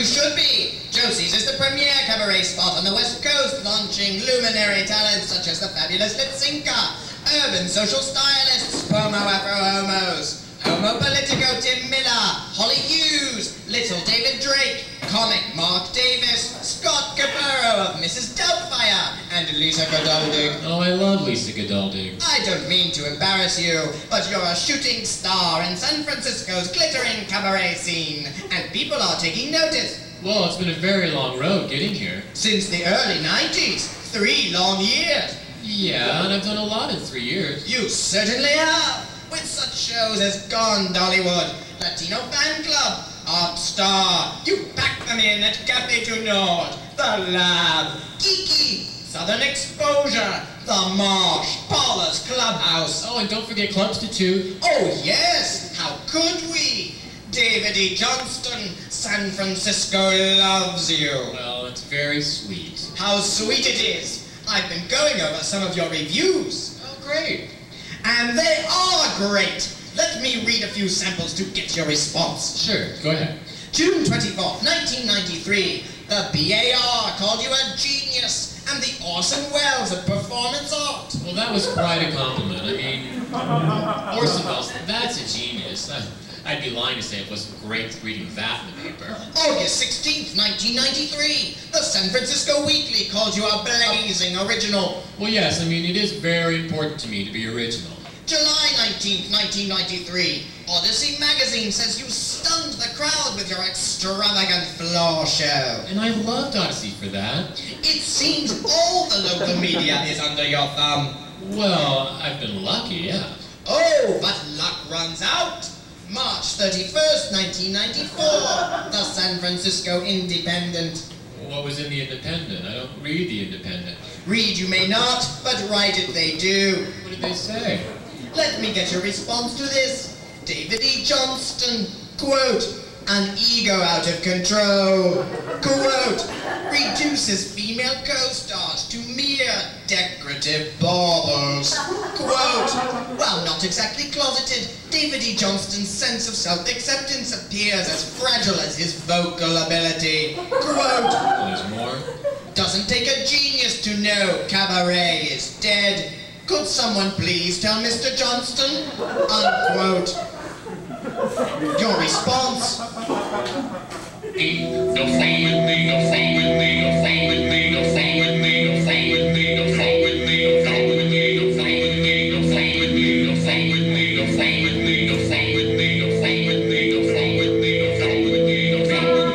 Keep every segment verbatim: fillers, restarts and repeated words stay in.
should be. Josie's is the premier cabaret spot on the West Coast, launching luminary talents such as the fabulous Litsinka, urban social stylists, Pomo Afro-Homos, Homo Politico Tim Miller, Holly Hughes, Little David Drake, comic Mark Davis, Scott Capurro of Missus Doubtfire, and Lisa Godaldig. Oh, I love Lisa Godaldig. I don't mean to embarrass you, but you're a shooting star in San Francisco's glittering cabaret scene, and people are taking notice. Well, it's been a very long road getting here. Since the early nineties, three long years. Yeah, and I've done a lot in three years. You certainly have, with such shows as Gone Dollywood, Latino Fan Club, Art Star, You Pack Them In at Café du Nord, The Lab, Kiki, Southern Exposure, The Marsh, Paula's Clubhouse. Oh, and don't forget Clubs to Two. Oh yes, how could we? David E. Johnston, San Francisco loves you. Well, it's very sweet. How sweet it is. I've been going over some of your reviews. Oh, great. And they are great. Let me read a few samples to get your response. Sure, go ahead. June twenty-fourth, nineteen ninety-three. The B A R called you a genius and the Orson Welles of performance art. Well, that was quite a compliment. I mean, Orson Welles, that's a genius. I, I'd be lying to say it wasn't great reading that in the paper. August sixteenth, nineteen ninety-three. The San Francisco Weekly called you a blazing original. Well, yes, I mean, it is very important to me to be original. July nineteenth, nineteen ninety-three. Odyssey magazine says you stunned the crowd with your extravagant floor show. And I loved Odyssey for that. It seems all the local media is under your thumb. Well, I've been lucky, yeah. Oh, but luck runs out. March thirty-first, nineteen ninety-four. The San Francisco Independent. What was in the Independent? I don't read the Independent. Read you may not, but write it they do. What did they say? Let me get your response to this. David E. Johnston, quote, an ego out of control, quote, reduces female co-stars to mere decorative baubles, quote, while not exactly closeted, David E. Johnston's sense of self-acceptance appears as fragile as his vocal ability, quote, There's more? doesn't take a genius to know Cabaret is dead. Could someone please tell Mister Johnston? Unquote. Your response? Go fame with me, go fame with me, go fame with me, go fame with me, go fame with me, go fame with me, go fame with me, go fame with me, go fame with me, go fame with me, go fame with me, go fame with me, go fame with me, go fame with me, go fame with me, go fame with me, go fame with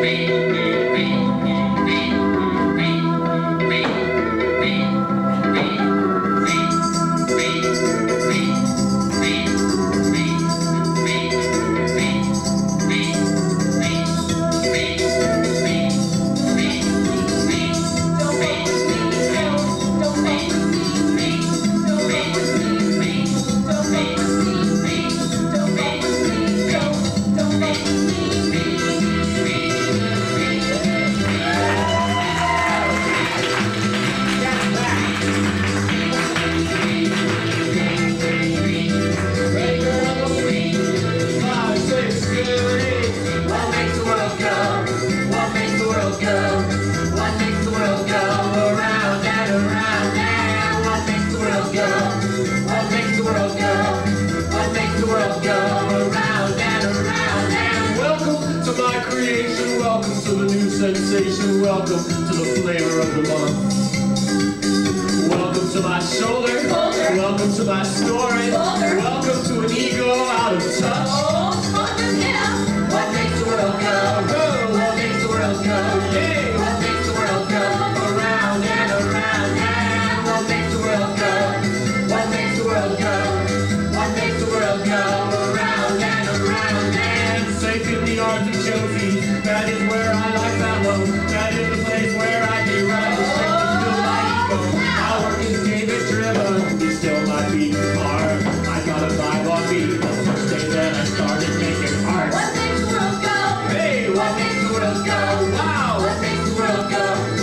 sensation. Welcome to the flavor of the month. Welcome to my shoulder. Shoulder. Welcome to my story. Shoulder. Welcome to an ego out of touch. Oh, yeah. What makes the world go? Oh, What makes the world go? Yeah. What makes the world go? Around and around and what makes the world go? What makes the world go? What makes the world go? Around and around and safe in the arms of Josie. That is where I lie fallow. That is the place where I derive the strength to build my ego. My work is David driven. Be still my beating heart. I got a vibe on me the first day that I started making art. what makes the world go? Hey, What makes the world go? Wow. What makes the world go?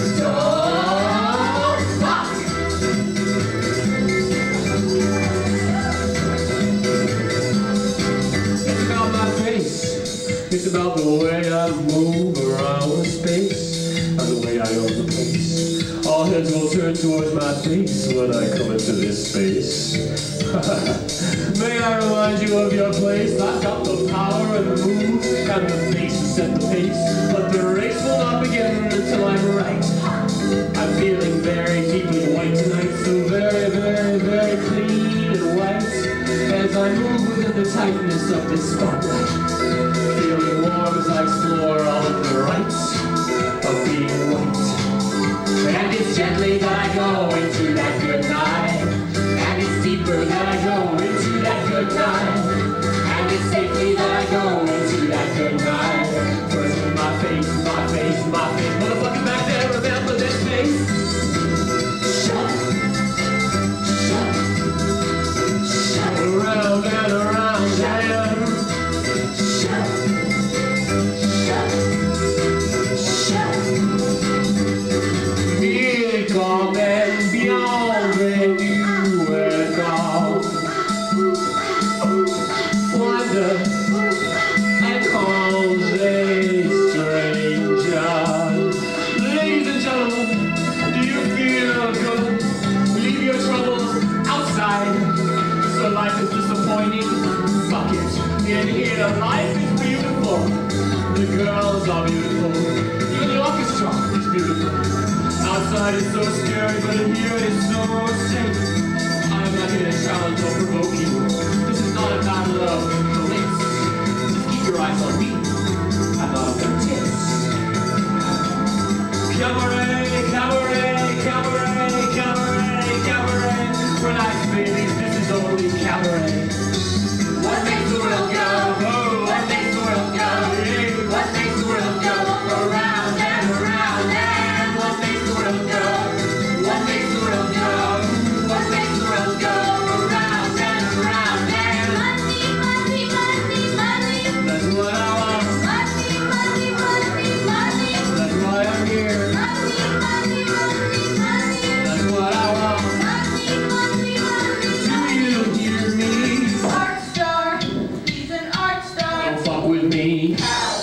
Don't stop. It's about my face. It's about the way I move around. heads will turn towards my face when I come into this space. May I remind you of your place? I've got the power and the move and the face to set the pace, but the race will not begin until I'm right. I'm feeling very deeply white tonight, so very, very, very clean and white as I move within the tightness of this spotlight, feeling warm as I explore all of the rights of being white. And it's gently that I go into that good night, and it's deeper that I go into that good night, and it's safely that I go into that good night. First with my face, my face, my face, motherfucker back there, remember this face? Shut, shut, shut, around and around and shut, shut, shut. Big calm and beyond when you were gone. Wonder and calls a stranger. Ladies and gentlemen, do you feel good? Leave your troubles outside. So life is disappointing? Fuck it. In here, life is beautiful. The girls are beautiful. Even the orchestra is beautiful. Outside is so scary, but in here it is so safe. I'm not here to challenge or provoke you. This is not a battle of the links. Just keep your eyes on me. I'm not on their tips. Cabaret, cabaret, cabaret, cabaret, cabaret. Relax, babies, this is only cabaret. What makes the world go? Oh, what makes the world go? What makes the world go? Around and around and what makes the world go? What makes the world go? What makes the world go? Around and around and money, money, money, money. That's what I want. Money, money, money, money. That's why I'm here. Money, money, money, money. That's what I want. Money, money, money. Do you hear me? Art star, he's an art star. Don't fuck with me.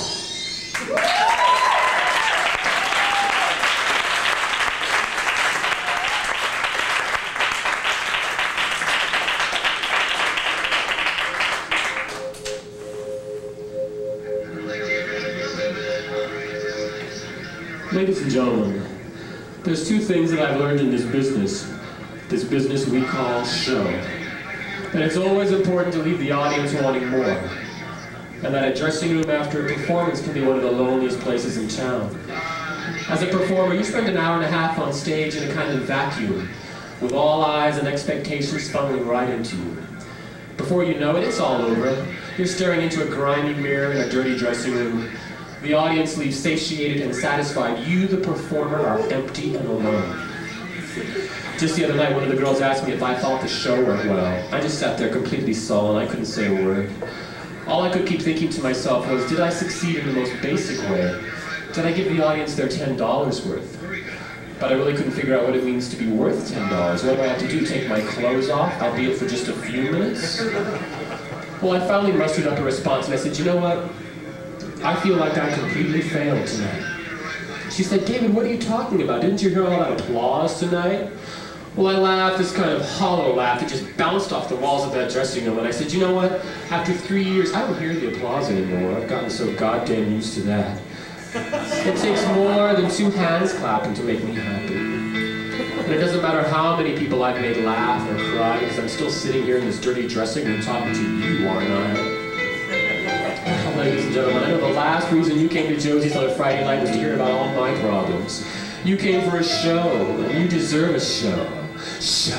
Ladies and gentlemen, there's two things that I've learned in this business, this business we call show. And it's always important to leave the audience wanting more. And that a dressing room after a performance can be one of the loneliest places in town. As a performer, you spend an hour and a half on stage in a kind of vacuum, with all eyes and expectations funneling right into you. Before you know it, it's all over. You're staring into a grimy mirror in a dirty dressing room. The audience leaves satiated and satisfied. You, the performer, are empty and alone. Just the other night, one of the girls asked me if I thought the show went well. I just sat there completely sullen. I couldn't say a word. All I could keep thinking to myself was, did I succeed in the most basic way? Did I give the audience their ten dollars worth? But I really couldn't figure out what it means to be worth ten dollars. What do I have to do, take my clothes off, albeit for just a few minutes? Well, I finally mustered up a response and I said, you know what? I feel like I completely failed tonight. She said, David, what are you talking about? Didn't you hear all that applause tonight? Well, I laughed, this kind of hollow laugh that just bounced off the walls of that dressing room, and I said, you know what? After three years, I don't hear the applause anymore. I've gotten so goddamn used to that. It takes more than two hands clapping to make me happy. And it doesn't matter how many people I've made laugh or cry, because I'm still sitting here in this dirty dressing room talking to you, aren't I? Ladies and gentlemen, I know the last reason you came to Josie's on a Friday night was to hear about all my problems. You came for a show, and you deserve a show. Show.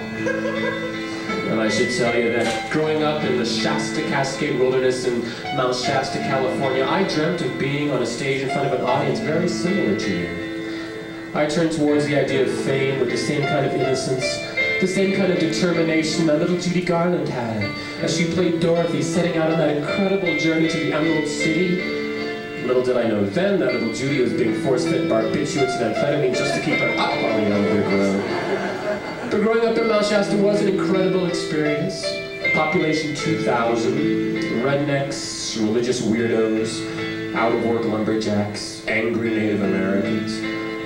And I should tell you that growing up in the Shasta Cascade Wilderness in Mount Shasta, California, I dreamt of being on a stage in front of an audience very similar to you. I turned towards the idea of fame with the same kind of innocence, the same kind of determination that little Judy Garland had as she played Dorothy, setting out on that incredible journey to the Emerald City. Little did I know then that little Judy was being force-fed barbiturates and amphetamine just to keep her up on the elevator ground. But growing up in Mount Shasta was an incredible experience. Population two thousand, rednecks, religious weirdos, out-of-work lumberjacks, angry Native Americans,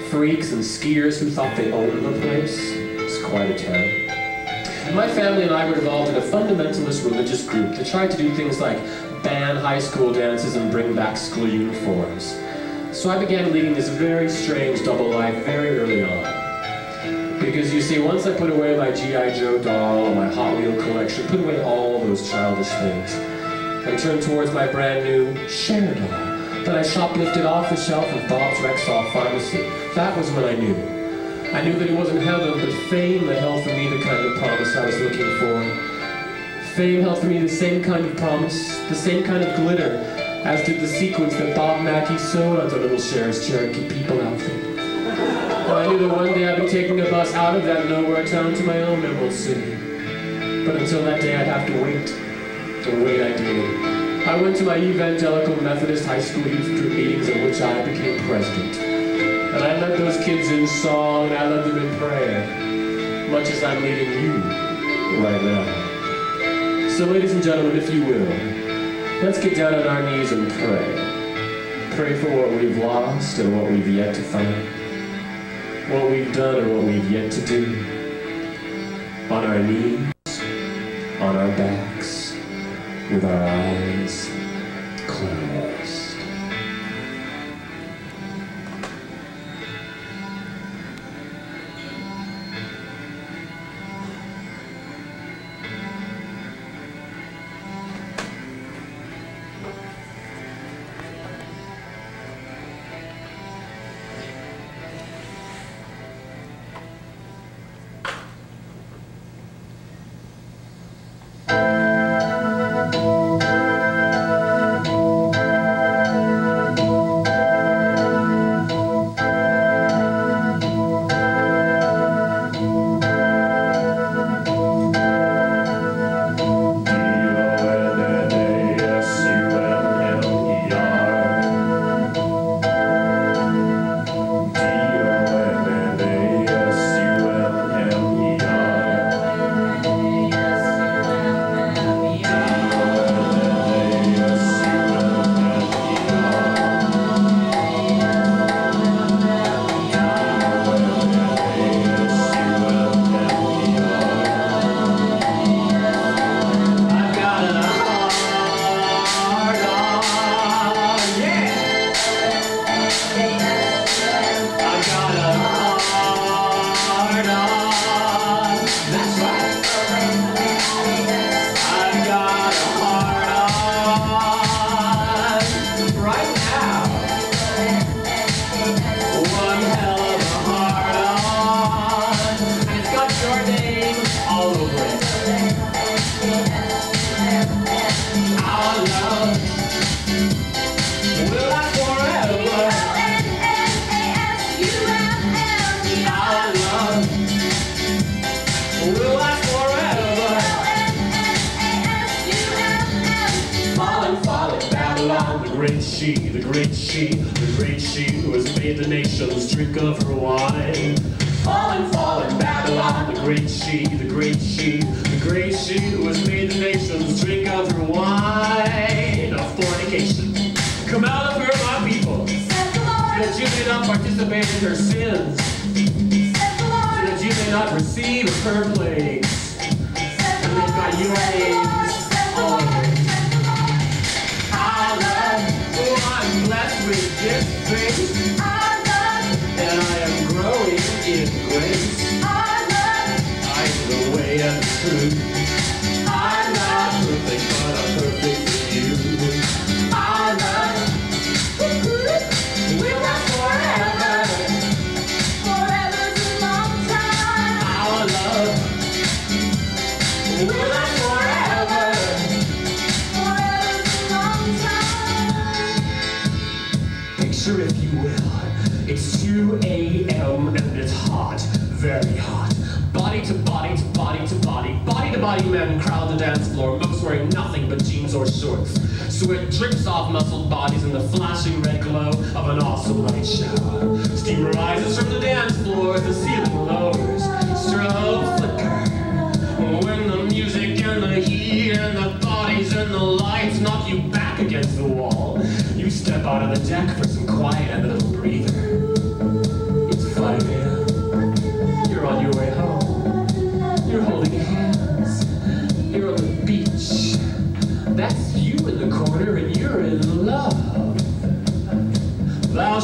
freaks and skiers who thought they owned the place. It's quite a town. My family and I were involved in a fundamentalist religious group that tried to do things like ban high school dances and bring back school uniforms. So I began leading this very strange double life very early on. Because you see, once I put away my G I Joe doll and my Hot Wheel collection, put away all those childish things, and turned towards my brand new Cher doll that I shoplifted off the shelf of Bob's Rexall Pharmacy. That was when I knew. I knew that it wasn't heaven, but fame that held for me the kind of promise I was looking for. Fame held for me the same kind of promise, the same kind of glitter, as did the sequins that Bob Mackey sewed onto little Cher's Cherokee people outfit. Well, I knew that one day I'd be taking a bus out of that nowhere town to my own Emerald City. But until that day, I'd have to wait. And wait I did. I went to my evangelical Methodist high school youth group meetings in which I became president. And I led those kids in song, and I led them in prayer, much as I'm leading you right now. So ladies and gentlemen, if you will, let's get down on our knees and pray. Pray for what we've lost and what we've yet to find. What we've done or what we've yet to do. On our knees, on our backs, with our eyes closed.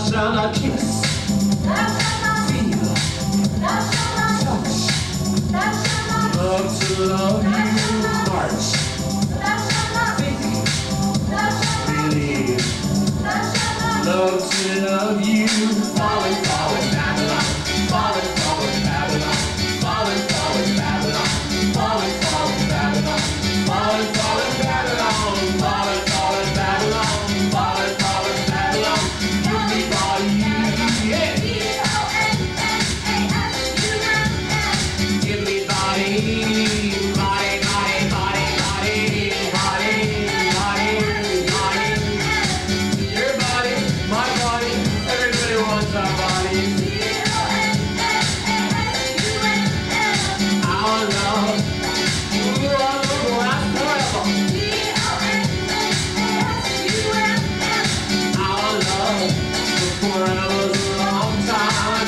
shalt not kiss, feel, touch, love to love you, march, think, believe, love to love you, falling, falling, Babylon, falling, falling, Babylon, falling, falling, Babylon, falling, falling, Babylon, falling, falling, Babylon, falling, falling, Babylon, falling, falling, Babylon, give me body, yeah. Give me body, body, body, body, body, body, body, body. Your body, my body, everybody wants our body. Our love, ooh, our love will last forever. Our love, forever's a long time.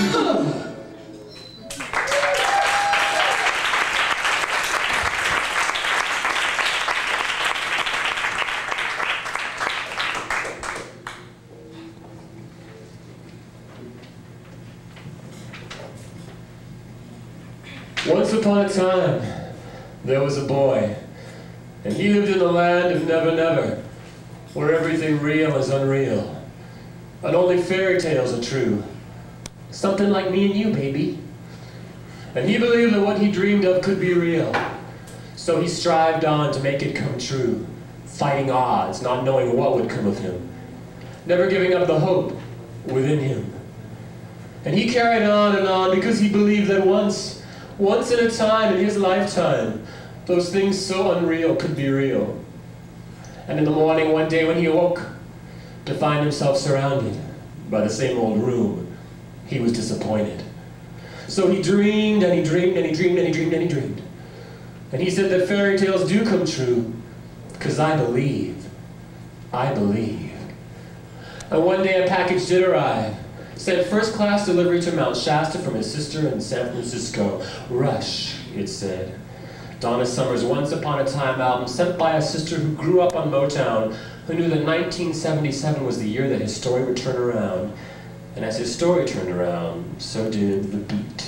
Once upon a time, there was a boy, and he lived in the land of never never, where everything real is unreal, and only fairy tales are true. Something like me and you, baby. And he believed that what he dreamed of could be real, so he strived on to make it come true, fighting odds, not knowing what would come of him, never giving up the hope within him. And he carried on and on because he believed that once, once in a time in his lifetime, those things so unreal could be real. And in the morning one day when he awoke to find himself surrounded by the same old room, he was disappointed. So he dreamed and he dreamed and he dreamed and he dreamed and he dreamed. And he said that fairy tales do come true, because I believe, I believe. And one day a package did arrive. Sent first class delivery to Mount Shasta from his sister in San Francisco. Rush, it said. Donna Summer's Once Upon a Time album sent by a sister who grew up on Motown, who knew that nineteen seventy-seven was the year that his story would turn around. And as his story turned around, so did the beat.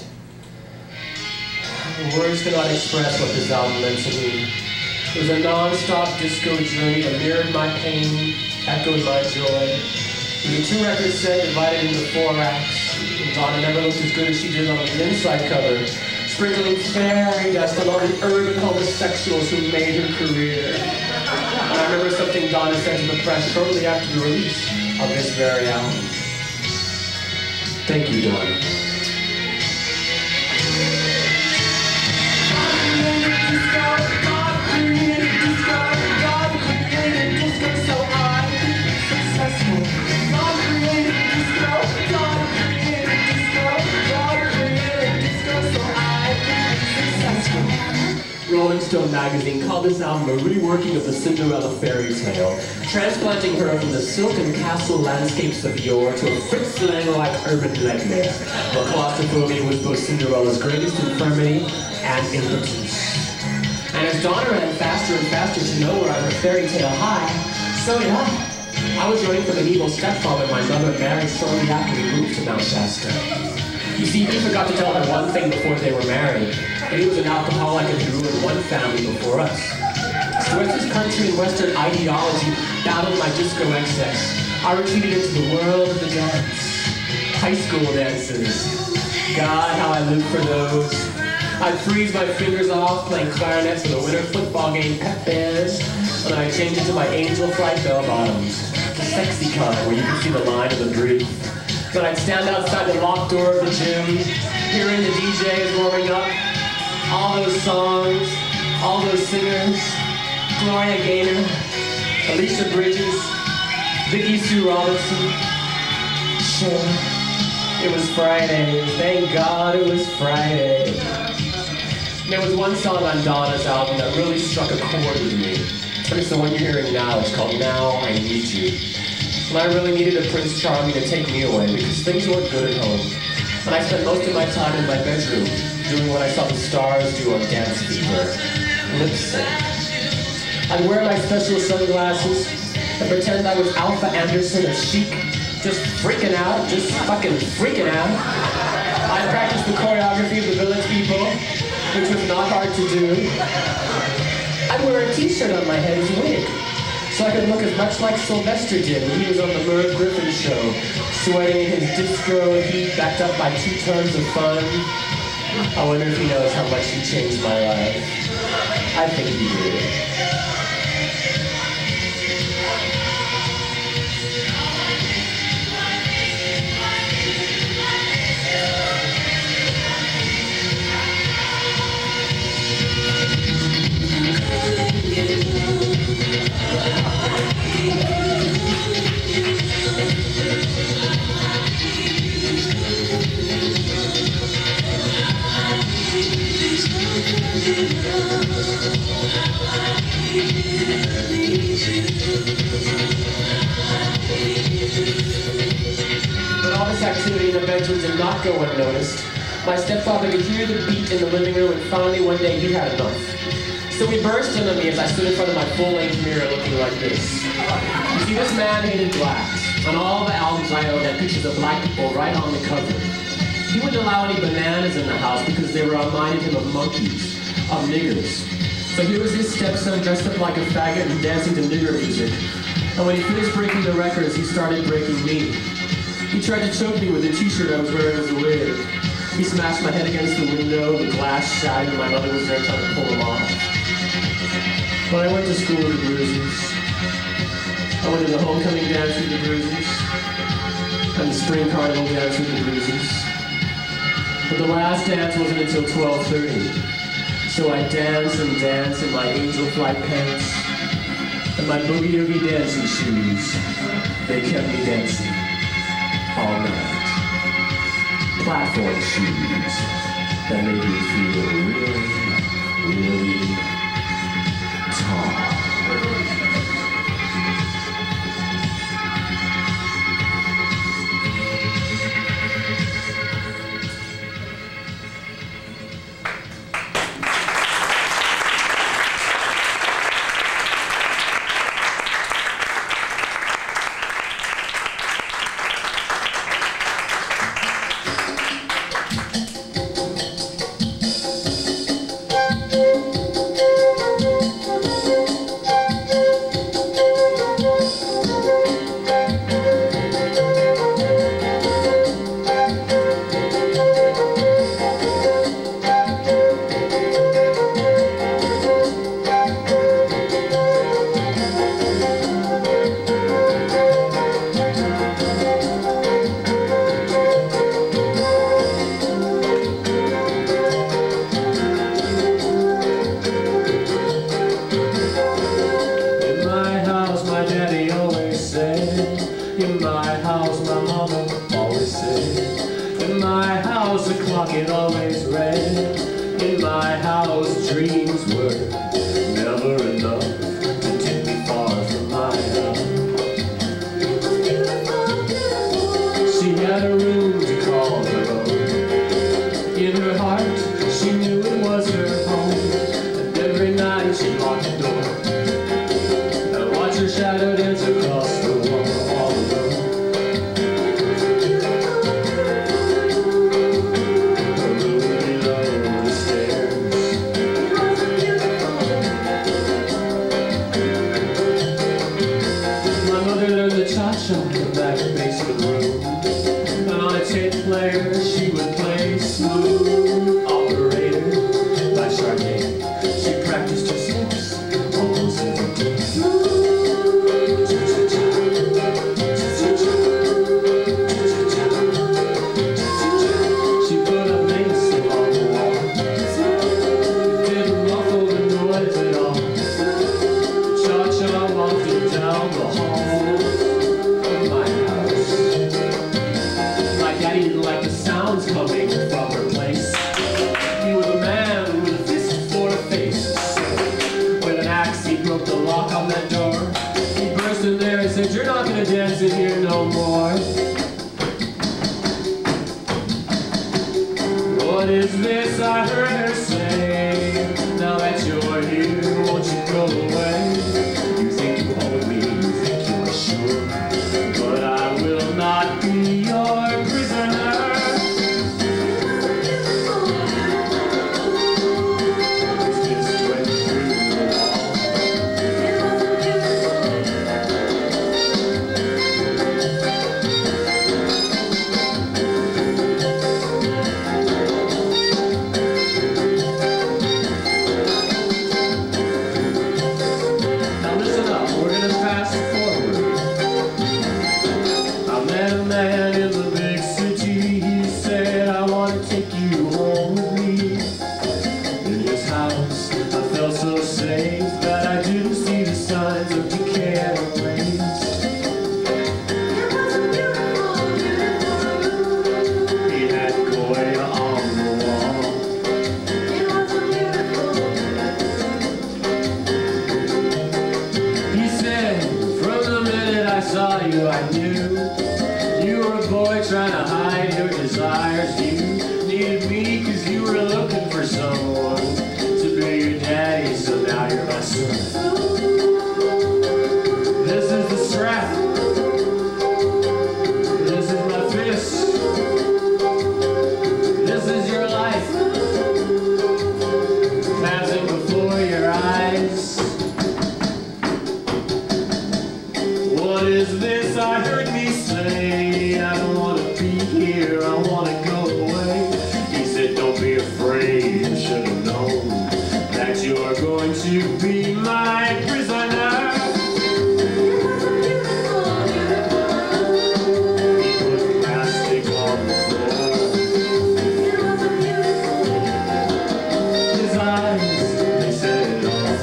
Words cannot express what this album meant to me. It was a non-stop disco journey that mirrored my pain, echoed my joy. It was a two-record set divided into four acts. And Donna never looked as good as she did on the inside cover, sprinkling fairy dust on all the urban homosexuals who made her career. And I remember something Donna said to the press shortly after the release of this very album. Thank you, Donna. Rolling Stone magazine called this album a reworking of the Cinderella fairy tale, transplanting her from the silken castle landscapes of yore to a Fritz Lang-like urban nightmare, where claustrophobia was both Cinderella's greatest infirmity and impotence. And as Donna ran faster and faster to know where on her fairy tale high, so did I. I was running from an evil stepfather my mother married shortly after we moved to Mount Shasta. You see, he forgot to tell her one thing before they were married, that he was an alcoholic and had ruined one family before us. So as his country and Western ideology battled my disco excess, I retreated into the world of the dance. High school dances. God, how I lived for those. I'd freeze my fingers off playing clarinets in a winter football game pep band, and I'd change into my angel flight bell bottoms, the sexy kind where you can see the line of the brief. Then I'd stand outside the locked door of the gym, hearing the D Js warming up, all those songs, all those singers, Gloria Gaynor, Alicia Bridges, Vicki Sue Robinson, Cher. It was Friday, thank God it was Friday. There was one song on Donna's album that really struck a chord with me. And it's the one you're hearing now. It's called Now I Need You. And I really needed a Prince Charming to take me away because things weren't good at home. And I spent most of my time in my bedroom doing what I saw the stars do on Dance Fever, lip sync. I'd wear my special sunglasses and pretend I was Alpha Anderson of Chic, just freaking out, just fucking freaking out. I practiced the choreography of the village people, which was not hard to do. I'd wear a t-shirt on my head as a wig, so I could look as much like Sylvester did when he was on the Merv Griffin show, sweating in his disco heat backed up by two tons of fun. I wonder if he knows how much he changed my life. I think he did. But all this activity in the bedroom did not go unnoticed. My stepfather could hear the beat in the living room, and finally one day he had enough. So he burst into me as I stood in front of my full-length mirror looking like this. You see, this man hated blacks. On all the albums I owned had pictures of black people right on the cover. He wouldn't allow any bananas in the house because they reminded him of monkeys, of niggers. So here was his stepson dressed up like a faggot and dancing to nigger music. And when he finished breaking the records, he started breaking me. He tried to choke me with the t-shirt I was wearing as a wig. He smashed my head against the window, the glass shattered, and my mother was there trying to pull him off. But I went to school with the Bruisers. I went to the homecoming dance with the Bruisers, and the spring carnival dance with the Bruisers. But the last dance wasn't until twelve thirty. So I danced and danced in my angel flight pants and my boogie-oogie dancing shoes. They kept me dancing all night. Platform shoes that made me feel really, really tall. Not trying to hide your desires. You needed me because you were looking for someone to be your daddy, so now you're my son. This is the strap. This is my fist. This is your life. Passing before your eyes. What is this I heard me say? I don't want to be here, I want to go away. He said, don't be afraid, you should have known that you are going to be my prisoner. He put plastic on the floor. His eyes, they said it all.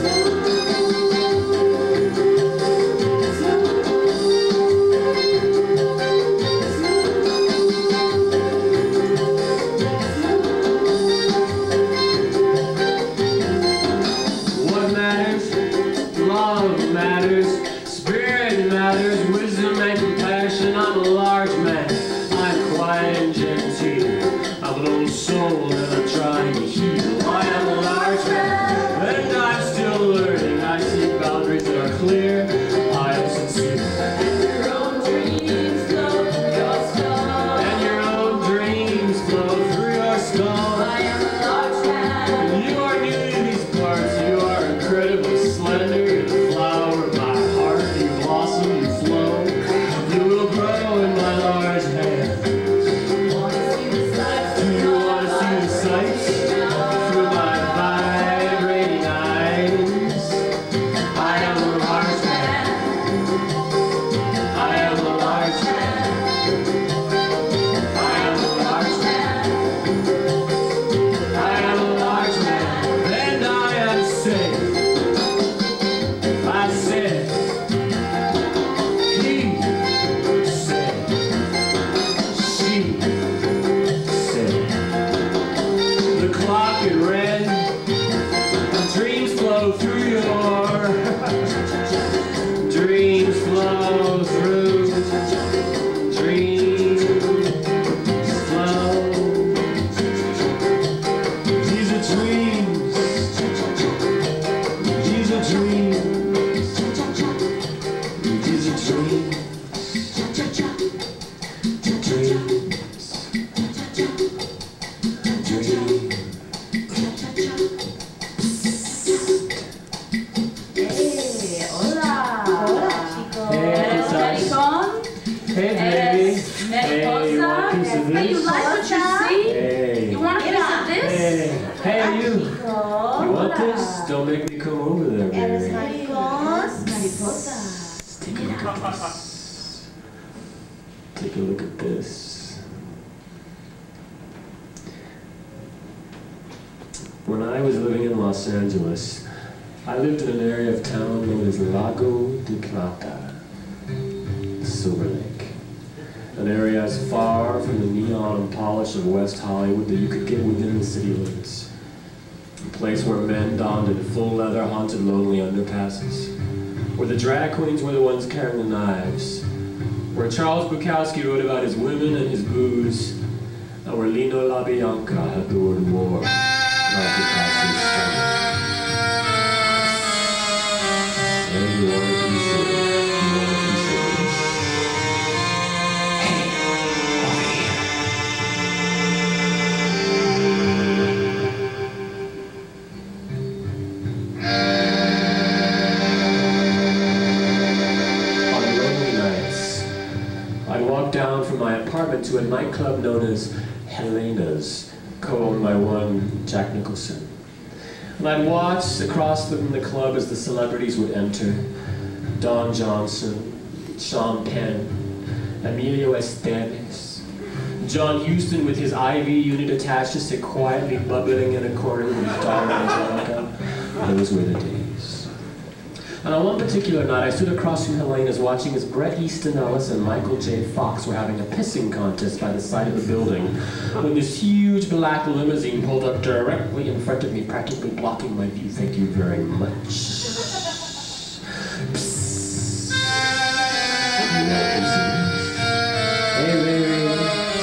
Don't make me come over there, baby. Eres mariposa. Take a look at this. Take a look at this. When I was living in Los Angeles, I lived in an area of town known as Lago de Plata, Silver Lake. An area as far from the neon and polish of West Hollywood that you could get within the city limits. A place where men donned in full leather haunted lonely underpasses. Where the drag queens were the ones carrying the knives. Where Charles Bukowski wrote about his women and his booze. And where Lino LaBianca had the word war like Picasso's stone. And you want to consider, you want to consider this. Hey, over here. Down from my apartment to a nightclub known as Helena's, co-owned by one Jack Nicholson. And I'd watch across from the club as the celebrities would enter. Don Johnston, Sean Penn, Emilio Estevez, John Huston with his I V unit attached to sit quietly bubbling in a corner with his daughter Angelica. Those were the days. And on one particular night, I stood across from Helena's watching as Bret Easton Ellis and Michael J. Fox were having a pissing contest by the side of the building when this huge black limousine pulled up directly in front of me, practically blocking my view. Thank you very much. Psst. You know what this is? Hey, baby.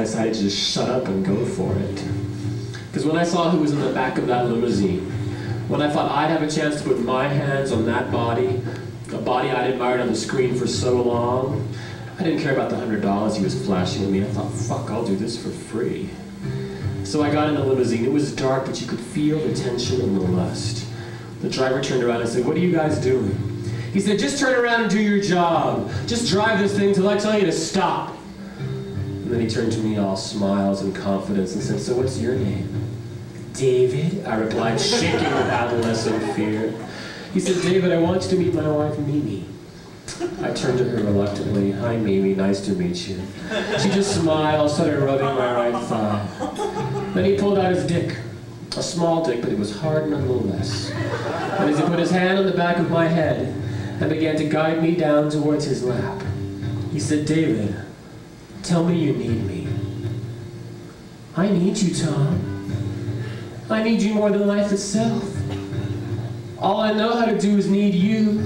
decided to just shut up and go for it. Because when I saw who was in the back of that limousine, when I thought I'd have a chance to put my hands on that body, a body I'd admired on the screen for so long, I didn't care about the hundred dollars he was flashing at me. I thought, fuck, I'll do this for free. So I got in the limousine. It was dark, but you could feel the tension and the lust. The driver turned around and said, what are you guys doing? He said, just turn around and do your job. Just drive this thing till I tell you to stop. And then he turned to me all smiles and confidence and said, so what's your name? David, I replied, shaking with adolescent fear. He said, David, I want you to meet my wife, Mimi. I turned to her reluctantly. Hi, Mimi, nice to meet you. She just smiled, started rubbing my right thigh. Then he pulled out his dick. A small dick, but it was hard nonetheless. And as he put his hand on the back of my head and began to guide me down towards his lap, he said, David, tell me you need me. I need you, Tom. I need you more than life itself. All I know how to do is need you.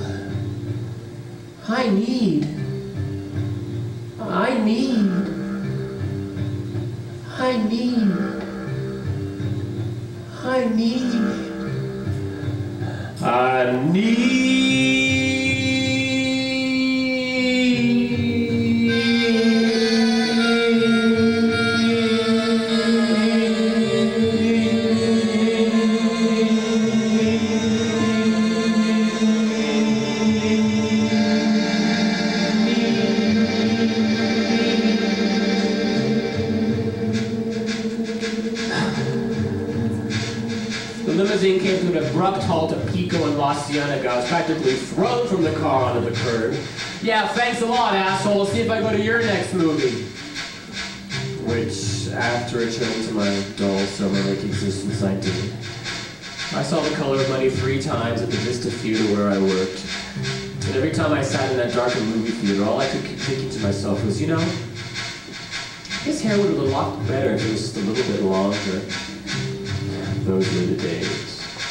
I need. I need. I need. I need. I need. Came to an abrupt halt at Pico and La Cienega. I was practically thrown from the car onto the curb. Yeah, thanks a lot, asshole. See if I go to your next movie. Which, after returning to my dull summer-like existence, I did. I saw The Color of Money three times at the Vista Theater where I worked. And every time I sat in that darkened movie theater, all I could keep thinking to myself was, you know, his hair would have looked a lot better if it was just a little bit longer. Those were the days.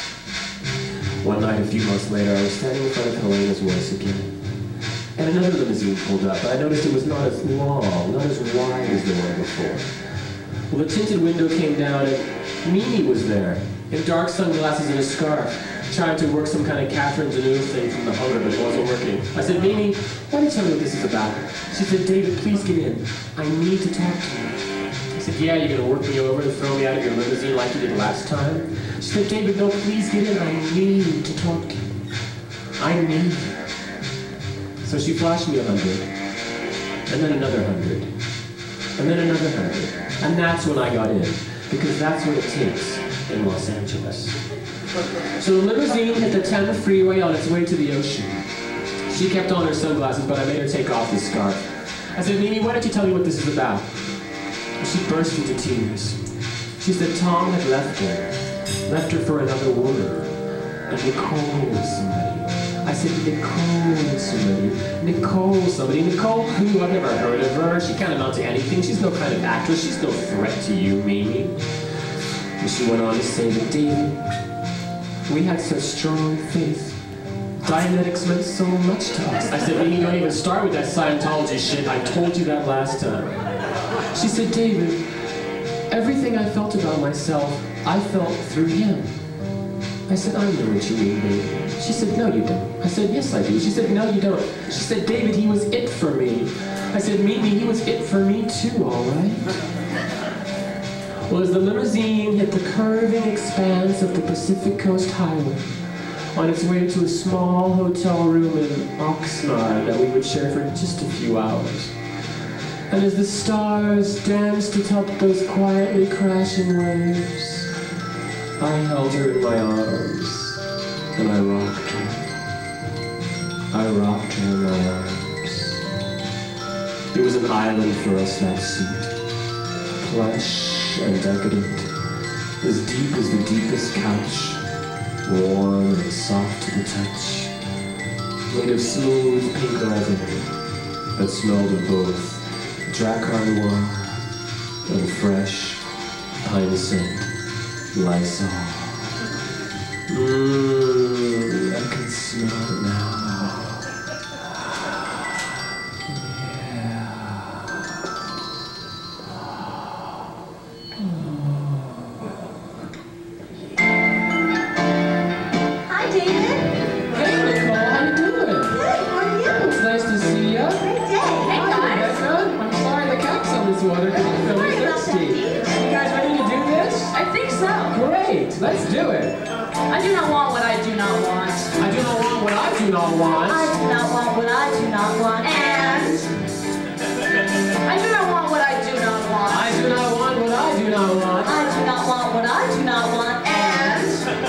One night, a few months later, I was standing in front of Helena's voice again. And another limousine pulled up, but I noticed it was not as long, not as wide as the one before. Well, the tinted window came down, and Mimi was there, in dark sunglasses and a scarf, trying to work some kind of Catherine Deneuve thing from the hunger, but it wasn't working. I said, Mimi, why don't you tell me what this is about? She said, David, please get in. I need to talk to you. I said, yeah, you're going to work me over to throw me out of your limousine like you did last time? She said, David, no, please get in. I need to talk to you. I need you. So she flashed me a hundred, and then another hundred, and then another hundred. And that's when I got in, because that's what it takes in Los Angeles. So the limousine hit the ten freeway on its way to the ocean. She kept on her sunglasses, but I made her take off the scarf. I said, Mimi, why don't you tell me what this is about? She burst into tears. She said Tom had left her, left her for another woman, and Nicole was somebody. I said, Nicole somebody, Nicole somebody, Nicole who? I've never heard of her. She can't amount to anything. She's no kind of actress. She's no threat to you, Mimi. And she went on to say that, David, we had such strong faith. Dianetics meant so much to us. I said, Mimi, don't even start with that Scientology shit. I told you that last time. She said, David, everything I felt about myself, I felt through him. I said, I know what you mean, baby. She said, no, you don't. I said, yes, I do. She said, no, you don't. She said, David, he was it for me. I said, Mimi, he was it for me too, all right? Well, as the limousine hit the curving expanse of the Pacific Coast Highway, on its way to a small hotel room in Oxnard that we would share for just a few hours, and as the stars danced atop those quietly crashing waves, I held her in my arms, and I rocked her. I rocked her in my arms. It was an island for us, that seat. Plush and decadent, as deep as the deepest couch, warm and soft to the touch, made of smooth pink leather that smelled of both Dracar Noir and fresh pine scent Lysol. Mmm, I can smell it now. Yeah. two other people feeling Sorry about that, thirsty. Dee. You guys ready to do this? I think so. Great, let's do it. I do not want what I do not want. I do not want what I do not want. I do not want what I do not want. And I do not want what I do not want. I do not want what I do not want. I do not want what I do not want. And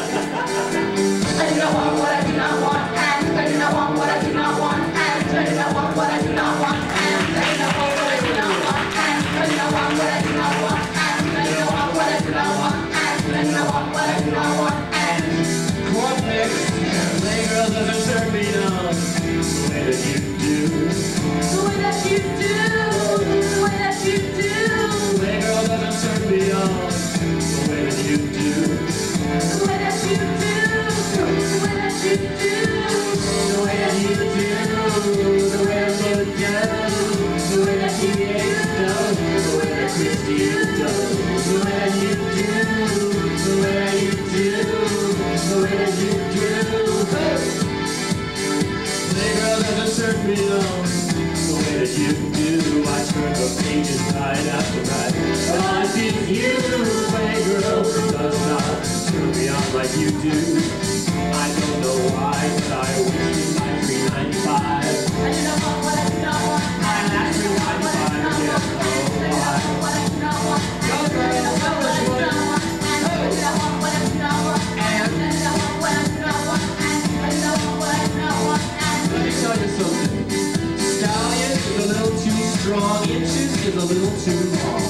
I do not want what I do not want. And I do not want what I do not want. And I do not want what I do not want. And I do not want what I do not want. And I do not want what I do not want. And I do not want what I do not want. And I do not want what I do not want. What makes Playgirl doesn't turn me on the way that you do. The way that you do, the way that you do. Playgirl doesn't turn me on the way that you do. The way that you do, the way that you do. The way that you do, the way I put down, the way that T H does, the way that Christy does, the way that you do, the way that you do, the way that you do. Playgirl doesn't turn me on the way that you do. I turn the pages night after night, but all I see is you. Playgirl does not turn me on like you do. I don't know why, but I wasted my three ninety-five. I do not want what I do not want. I had three ninety-five, yeah, oh why? What I do not want. Go girl, tell us what you want. I do not want what I do not want. And I do not want what I do not want. I do not want what I do not want. let me tell you something. Stallion is a little too strong, inches is a little too long.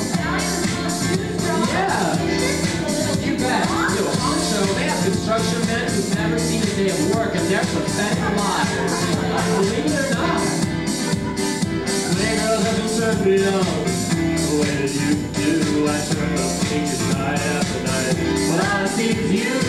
Yeah, you bet. Yo, honcho, they have construction men who've never seen a day of work and they're pathetic liars. Believe it or not. Playgirl doesn't turn me on the way that you do. I turn the pages night after night, but all I see is you.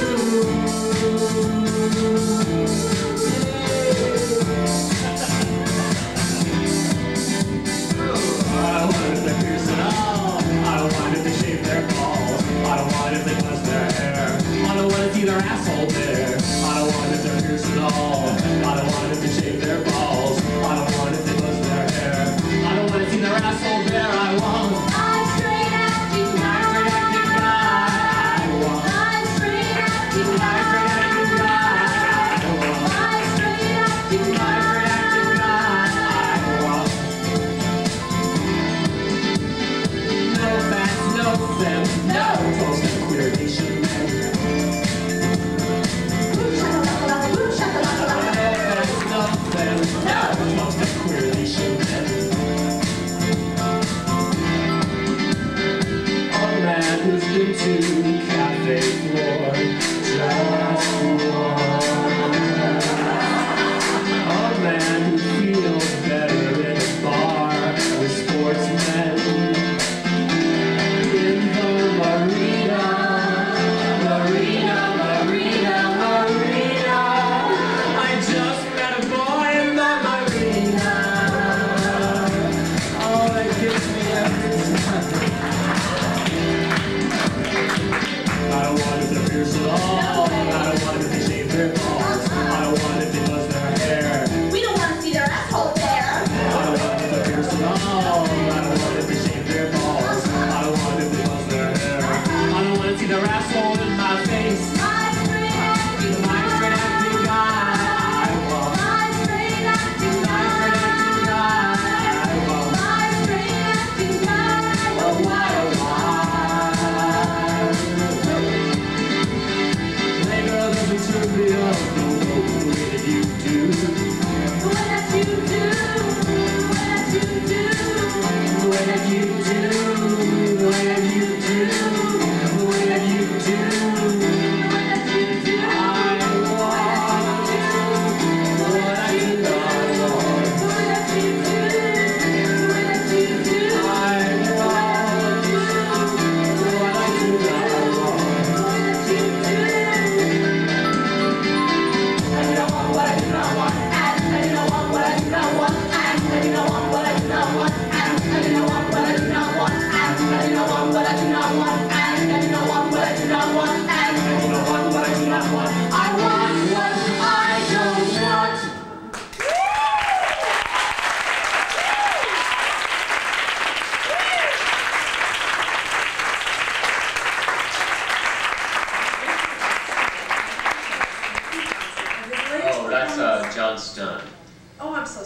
I don't want it to pierce at all. I don't want it to shave their balls. I don't want it to bust their hair. I don't want it to see their asshole bare. I don't want it to pierce at all. I don't want it to shave their balls. I don't want it to bust their hair. I don't want to see their asshole bare. I want I'm straight acting nice guy. acting guy. I want I'm straight acting nice guy. acting guy. I want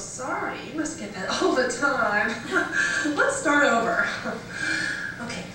sorry. You must get that all the time. Let's start over. Okay.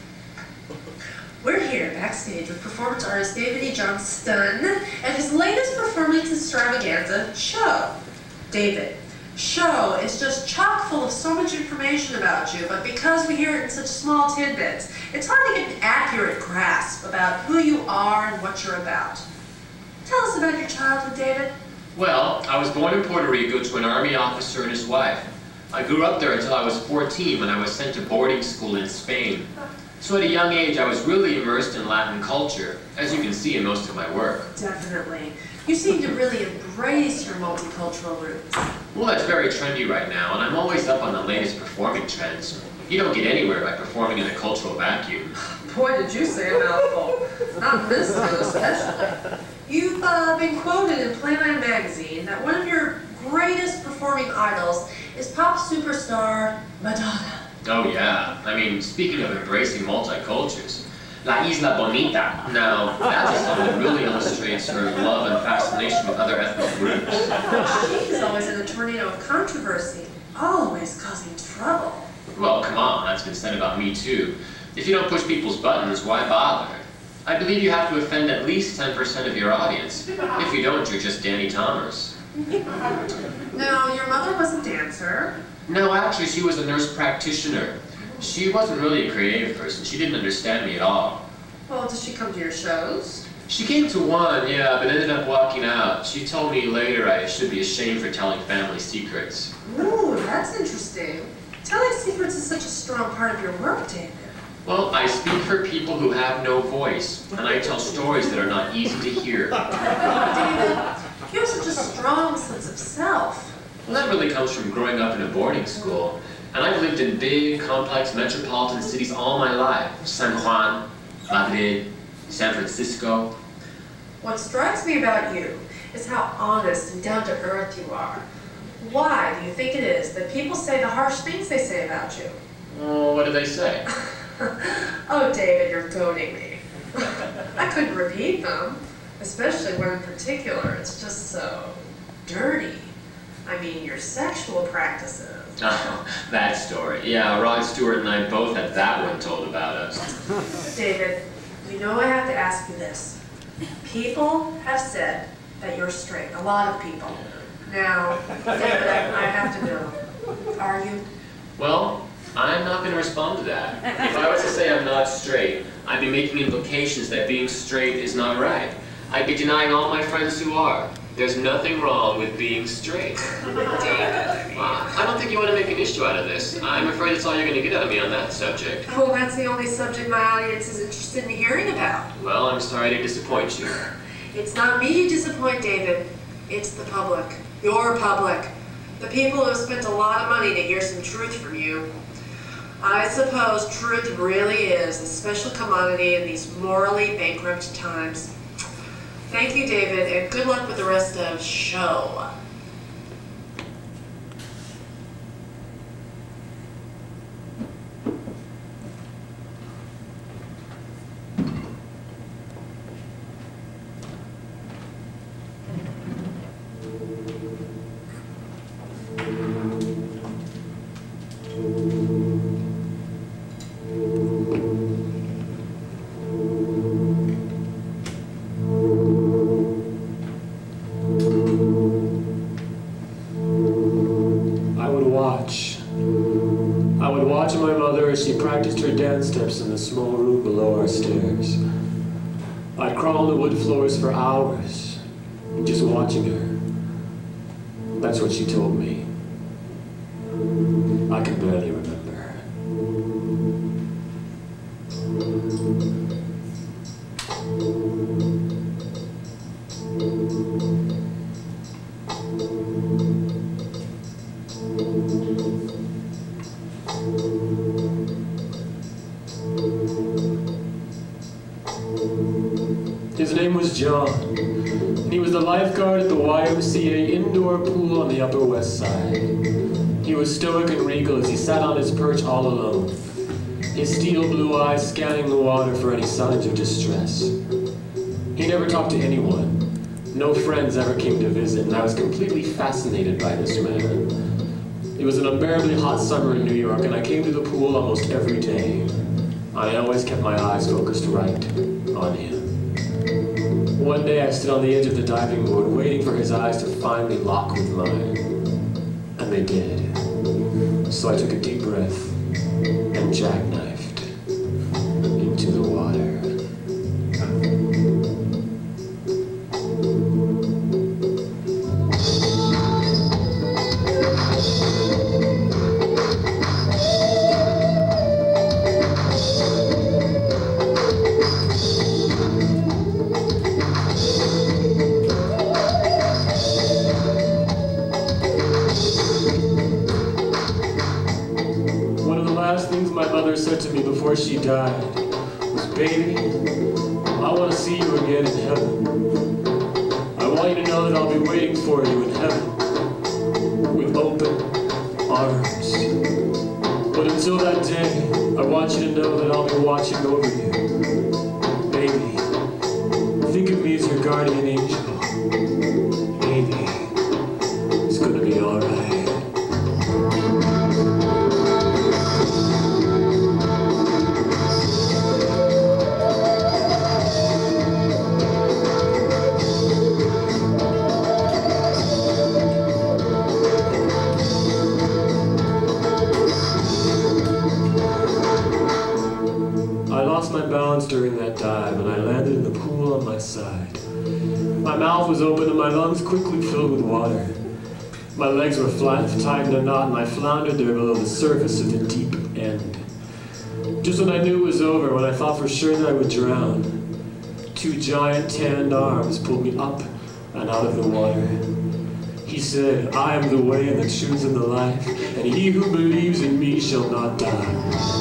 We're here backstage with performance artist David E. Johnston and his latest performance extravaganza, Show. David, Show is just chock full of so much information about you, but because we hear it in such small tidbits, it's hard to get an accurate grasp about who you are and what you're about. Tell us about your childhood, David. Well, I was born in Puerto Rico to an army officer and his wife. I grew up there until I was fourteen when I was sent to boarding school in Spain. So at a young age, I was really immersed in Latin culture, as you can see in most of my work. Definitely. You seem to really embrace your multicultural roots. Well, that's very trendy right now, and I'm always up on the latest performing trends. You don't get anywhere by performing in a cultural vacuum. Boy, did you say a mouthful. Not this one especially. You've uh, been quoted in Playland magazine that one of your greatest performing idols is pop superstar Madonna. Oh yeah, I mean, speaking of embracing multicultures, La Isla Bonita. Now, that's a song that really illustrates her love and fascination with other ethnic groups. She's always in a tornado of controversy, always causing trouble. Well, come on, that's been said about me too. If you don't push people's buttons, why bother? I believe you have to offend at least ten percent of your audience. If you don't, you're just Danny Thomas. Now, your mother was a dancer. No, actually, she was a nurse practitioner. She wasn't really a creative person. She didn't understand me at all. Well, does she come to your shows? She came to one, yeah, but ended up walking out. She told me later I should be ashamed for telling family secrets. Ooh, that's interesting. Telling secrets is such a strong part of your work, David. Well, I speak for people who have no voice, and I tell stories that are not easy to hear. David, you have such a strong sense of self. Well, that really comes from growing up in a boarding school. And I've lived in big, complex metropolitan cities all my life. San Juan, Madrid, San Francisco. What strikes me about you is how honest and down-to-earth you are. Why do you think it is that people say the harsh things they say about you? Oh, what do they say? Oh, David, you're goading me. I couldn't repeat them, especially one in particular. It's just so dirty. I mean, your sexual practices. Oh, that story. Yeah, Rod Stewart and I both had that one told about us. David, you know I have to ask you this. People have said that you're straight. A lot of people. Now, David, I, I have to know. Are you? Well, I'm not going to respond to that. If I was to say I'm not straight, I'd be making implications that being straight is not right. I'd be denying all my friends who are. There's nothing wrong with being straight. David, I mean. Well, I don't think you want to make an issue out of this. I'm afraid it's all you're going to get out of me on that subject. Well, that's the only subject my audience is interested in hearing about. Well, I'm sorry to disappoint you. It's not me you disappoint, David. It's the public. Your public. The people who have spent a lot of money to hear some truth from you. I suppose truth really is a special commodity in these morally bankrupt times. Thank you, David, and good luck with the rest of Show. Steps in the small room below our stairs. I'd crawl on the wood floors for hours, just watching her. That's what she told me. I can barely remember. His name was John, and he was the lifeguard at the Y M C A indoor pool on the Upper West Side. He was stoic and regal as he sat on his perch all alone, his steel blue eyes scanning the water for any signs of distress. He never talked to anyone. No friends ever came to visit, and I was completely fascinated by this man. was an unbearably hot summer in New York, and I came to the pool almost every day. I always kept my eyes focused right on him. One day I stood on the edge of the diving board, waiting for his eyes to finally lock with mine. And they did. So I took a deep breath and jackknifed into the water. Said to me before she died was, "Baby, I want to see you again in heaven. I want you to know that I'll be waiting for you in heaven with open arms. But until that day, I want you to know that I'll be watching over you. Baby, think of me as your guardian angel. Baby, it's gonna be all right." During that dive, and I landed in the pool on my side. My mouth was open and my lungs quickly filled with water. My legs were flat, tied in a knot, and I floundered there below the surface of the deep end. Just when I knew it was over, when I thought for sure that I would drown, two giant tanned arms pulled me up and out of the water. He said, "I am the way and the truth and the life, and he who believes in me shall not die."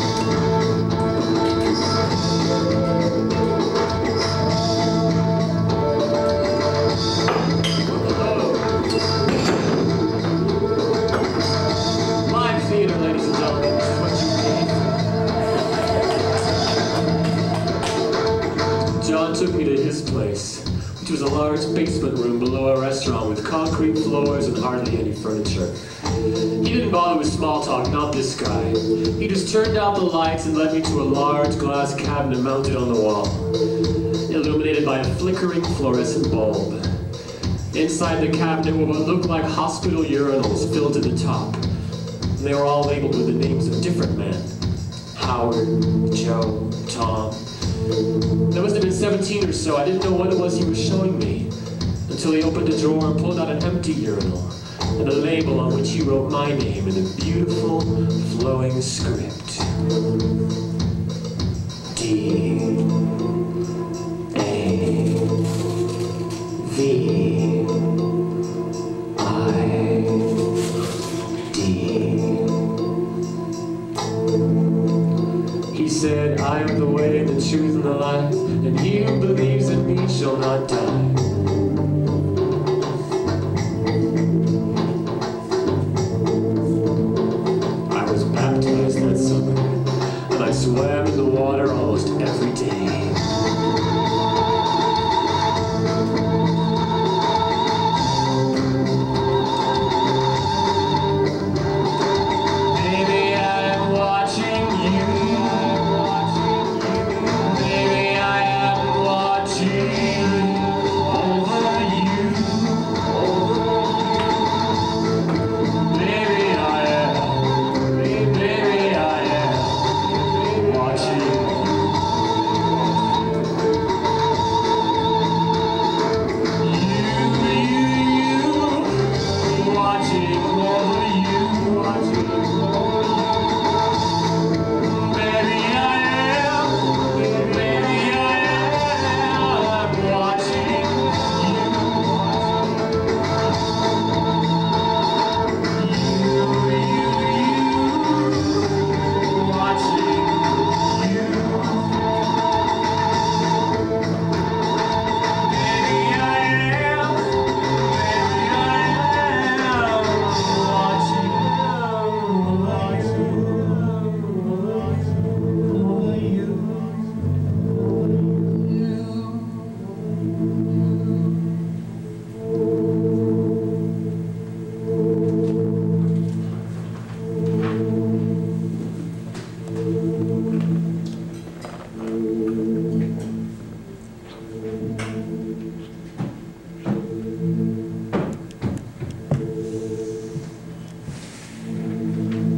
Took me to his place, which was a large basement room below a restaurant with concrete floors and hardly any furniture. He didn't bother with small talk, not this guy. He just turned out the lights and led me to a large glass cabinet mounted on the wall, illuminated by a flickering fluorescent bulb. Inside the cabinet were what looked like hospital urinals filled to the top. And they were all labeled with the names of different men. Howard, Joe, Tom. There must have been seventeen or so. I didn't know what it was he was showing me until he opened a drawer and pulled out an empty urinal and a label on which he wrote my name in a beautiful, flowing script. D A V I D. He said, "I am the way, the truth, and the life, and he who believes in me shall not die." I was baptized that summer, and I swam in the water almost every day.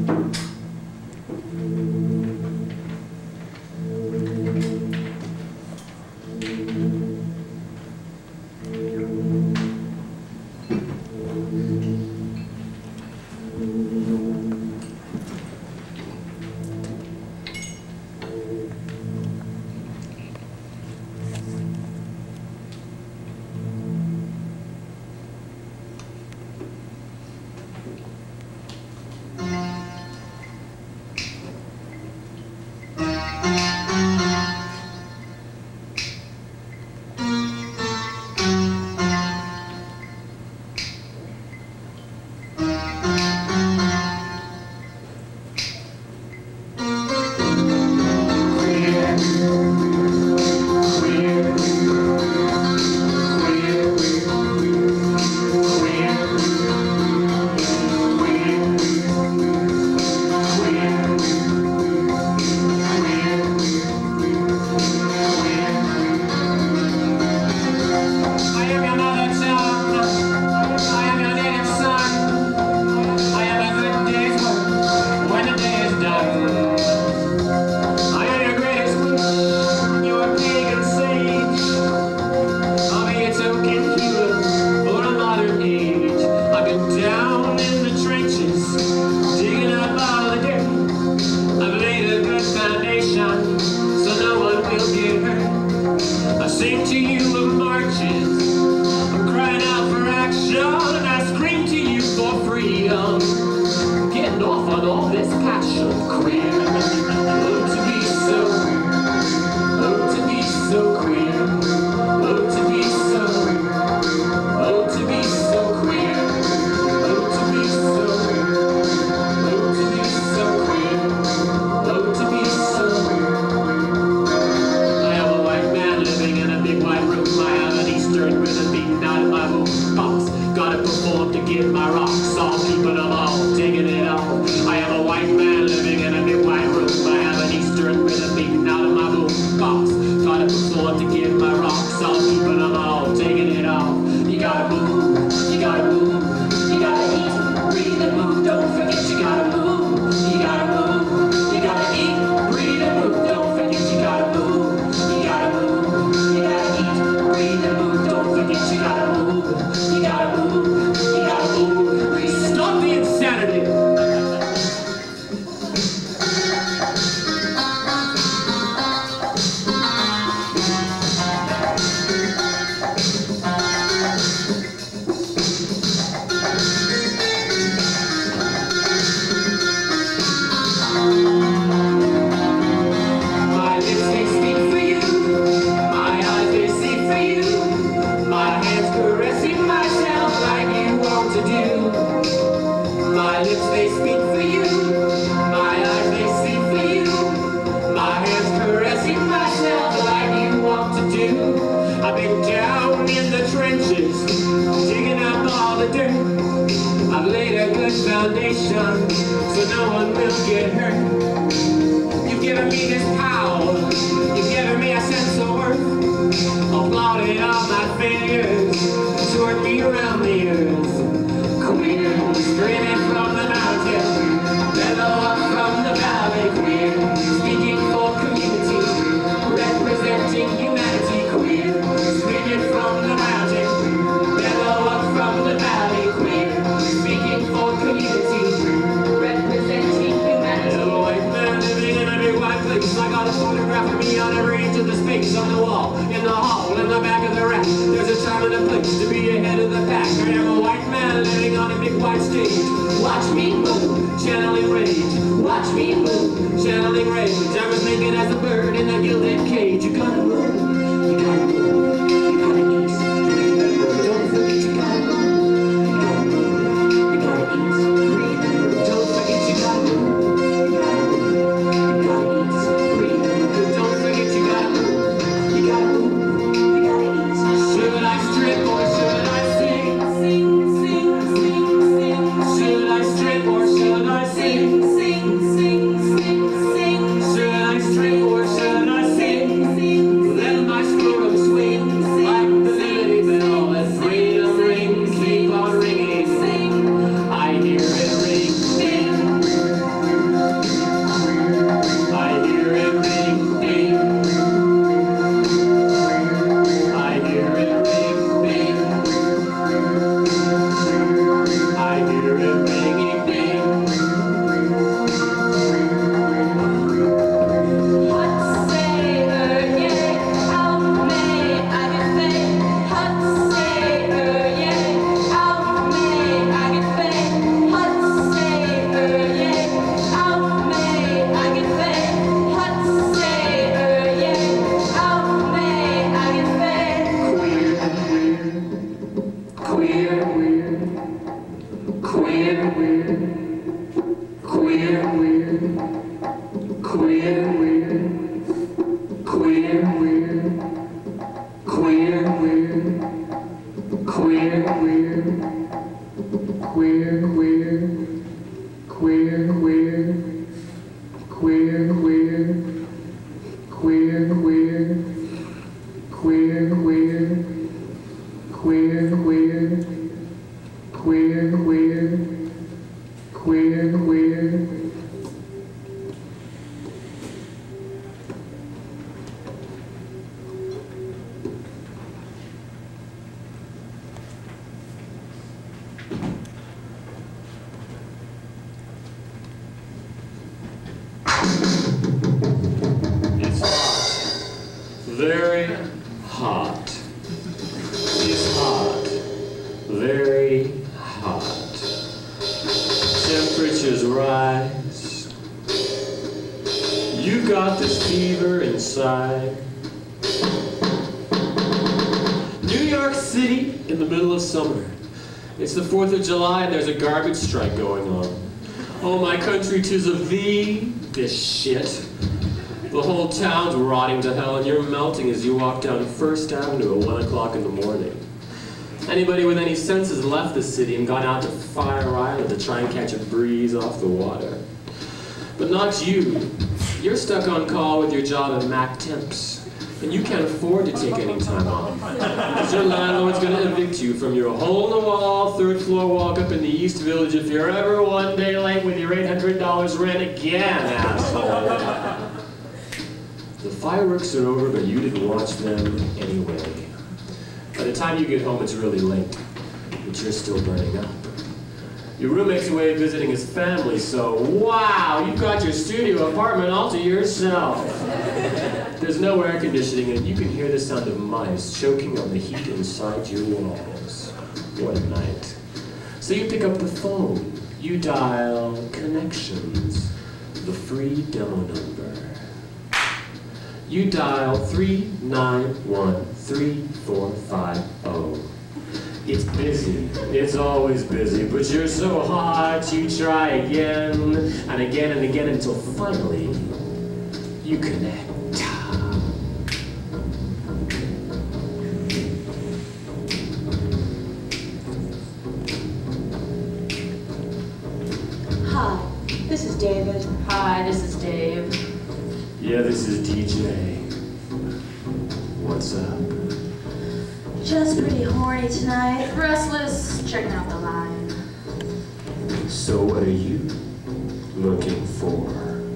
Sing, sing, sing, sing. Should I strip or should I sing? Sing, queer, queer, queer, queer, queer, queer, queer, queer, queer, queer, queer, queer, queer, queer. It's hot. Very hot. It's hot. Very hot. Temperatures rise. You got this fever inside. New York City in the middle of summer. It's the fourth of July and there's a garbage strike going on. Oh, my country, 'tis of thee, this shit. The whole town's rotting to hell and you're melting as you walk down First Avenue at one o'clock in the morning. Anybody with any sense has left the city and gone out to Fire Island to try and catch a breeze off the water. But not you. You're stuck on call with your job at Mac Temps, and you can't afford to take any time off. Because your landlord's gonna evict you from your hole-in-the-wall, third-floor walk-up in the East Village if you're ever one day late with your eight hundred dollars rent again, asshole. The fireworks are over, but you didn't watch them anyway. By the time you get home, it's really late, but you're still burning up. Your roommate's away visiting his family, so wow, you've got your studio apartment all to yourself. There's no air conditioning, and you can hear the sound of mice choking on the heat inside your walls. What a night. So you pick up the phone. You dial Connections, the free demo number. You dial three nine one three four five zero. It's busy, it's always busy, but you're so hot, you try again, and again and again until finally, you connect. Hi, this is David. Hi, this is Dave. Yeah, this is D J. What's up? Just pretty horny tonight. Restless, checking out the line. So what are you looking for?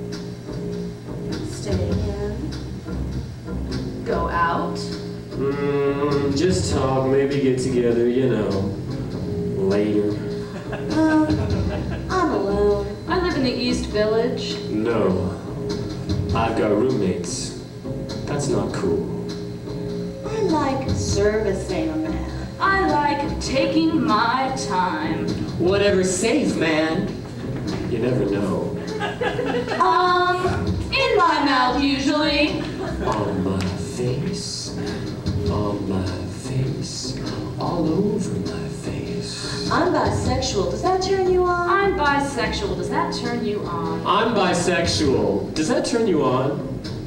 Staying in. Go out. Mm, just talk, maybe get together, you know, later. Um, I'm alone. I live in the East Village. No, I've got roommates. That's not cool. I like servicing a man. I like taking my time. Whatever's safe, man. You never know. Um, in my mouth usually. On my face, on my face, all over my face. I'm bisexual. Does that turn you on? I'm bisexual. Does that turn you on? I'm bisexual. Does that turn you on?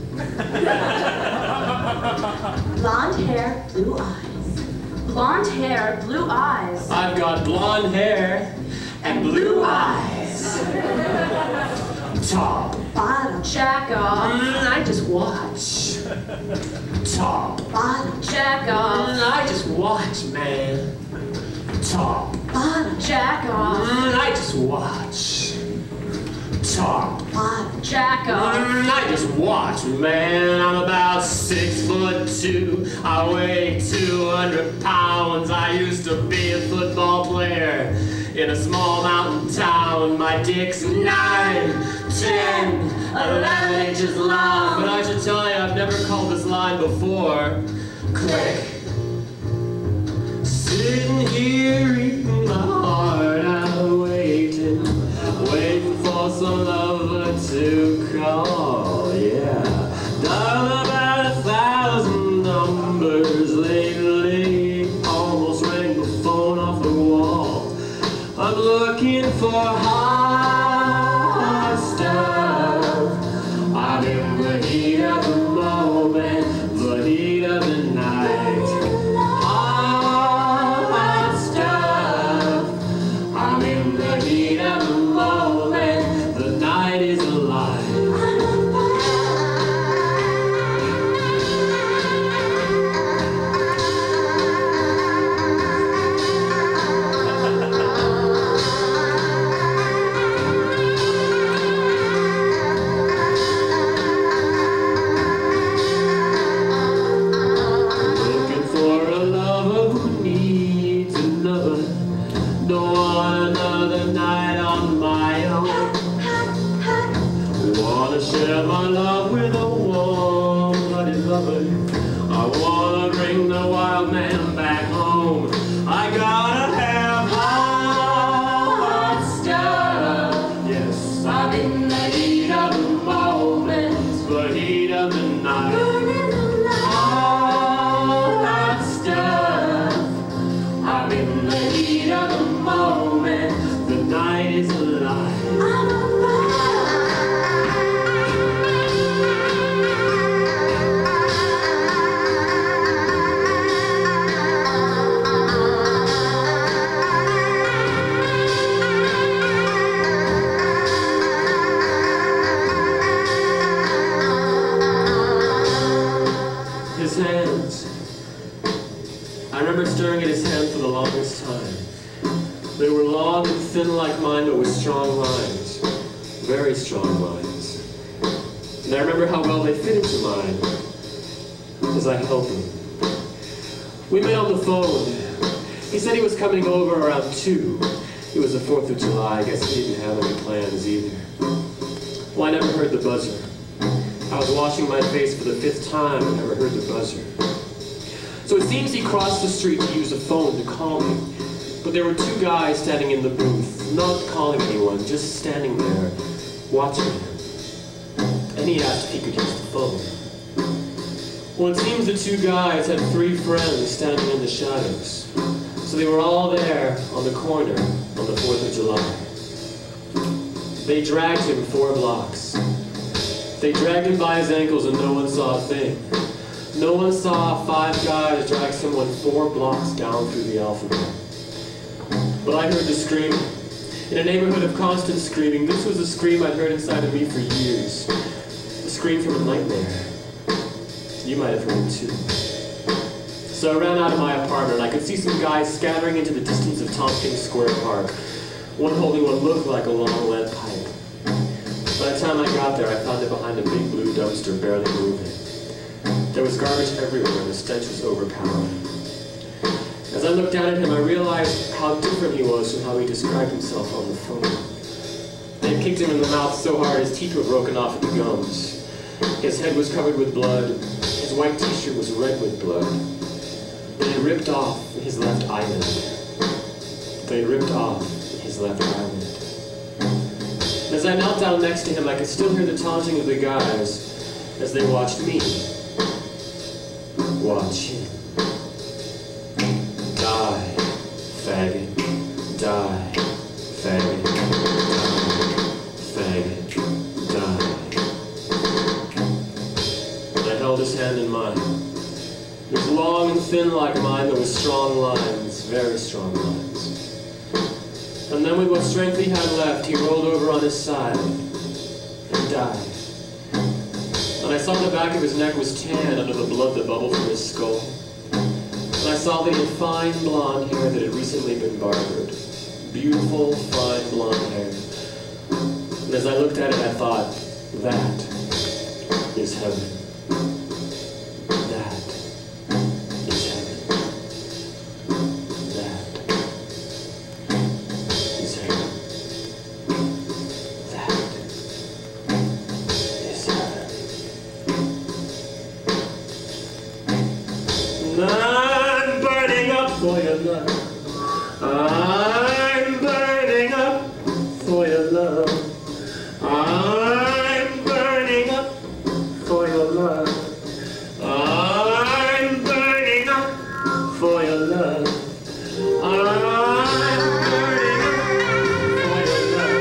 Blonde hair, blue eyes. Blonde hair, blue eyes. I've got blonde hair and blue eyes. Top. Bottom. Jack off. Mm, I just watch. Top. Bottom. Jack off. Mm, I just watch, man. Top. Bottom. Jack off. Mm, I just watch. Top. Bottom. Jack off. Mm, I just watch, man. I'm about six foot two. I weigh two hundred pounds. I used to be a football player in a small mountain town. My dick's nine, ten, eleven inches long. But I should tell you, I've never called this line before. Click. Sitting here eating my heart out, waiting, waiting for some lover to call, yeah. Dialed about a thousand numbers lately, almost rang the phone off the wall. I'm looking for hot stuff. I'm in the heat of the moment, the heat of the night. Hot stuff. I'm in the heat of the moment, wanna share my love with a warm-blooded lover. I wanna bring the wild man back home. I gotta have all that stuff. Yes, I'm in the heat of the moment, the heat of the night. All that stuff. I'm in the heat of the moment, the night is alive. His hands. I remember staring at his hands for the longest time. They were long and thin like mine, but with strong lines. Very strong lines. And I remember how well they fit into mine as I held them. We met on the phone. He said he was coming over around two. It was the fourth of July. I guess he didn't have any plans either. Well, I never heard the buzzer. I was washing my face for the fifth time and never heard the buzzer. So it seems he crossed the street to use a phone to call me. But there were two guys standing in the booth, not calling anyone, just standing there, watching him. And he asked if he could use the phone. Well, it seems the two guys had three friends standing in the shadows. So they were all there on the corner on the fourth of July. They dragged him four blocks. They dragged him by his ankles and no one saw a thing. No one saw five guys drag someone four blocks down through the alphabet. But I heard the scream. In a neighborhood of constant screaming, this was a scream I'd heard inside of me for years. A scream from a nightmare. You might have heard it too. So I ran out of my apartment. I could see some guys scattering into the distance of Tompkins Square Park. One holding what looked like a long lead pipe. By the time I got there, I found it behind a big blue dumpster barely moving. There was garbage everywhere and the stench was overpowering. As I looked down at him, I realized how different he was from how he described himself on the phone. They had kicked him in the mouth so hard his teeth were broken off at the gums. His head was covered with blood. His white t-shirt was red with blood. They had ripped off his left eyelid. They had ripped off his left eyelid. As I knelt down next to him, I could still hear the taunting of the guys as they watched me. Watch him. Die, faggot. Die, faggot. Die, faggot. Die. And I held his hand in mine. It was long and thin like mine, but with strong lines, very strong lines. And then with what strength he had left, he rolled over on his side and died. And I saw the back of his neck was tan under the blood that bubbled from his skull. And I saw that he had fine blonde hair that had recently been barbered. Beautiful, fine blonde hair. And as I looked at it, I thought, that is heaven. That is heaven. That is heaven. That is heaven. I'm burning up for your love. I'm burning up for your love. I'm burning up for your love. I'm burning up for your love. I'm burning up for your love.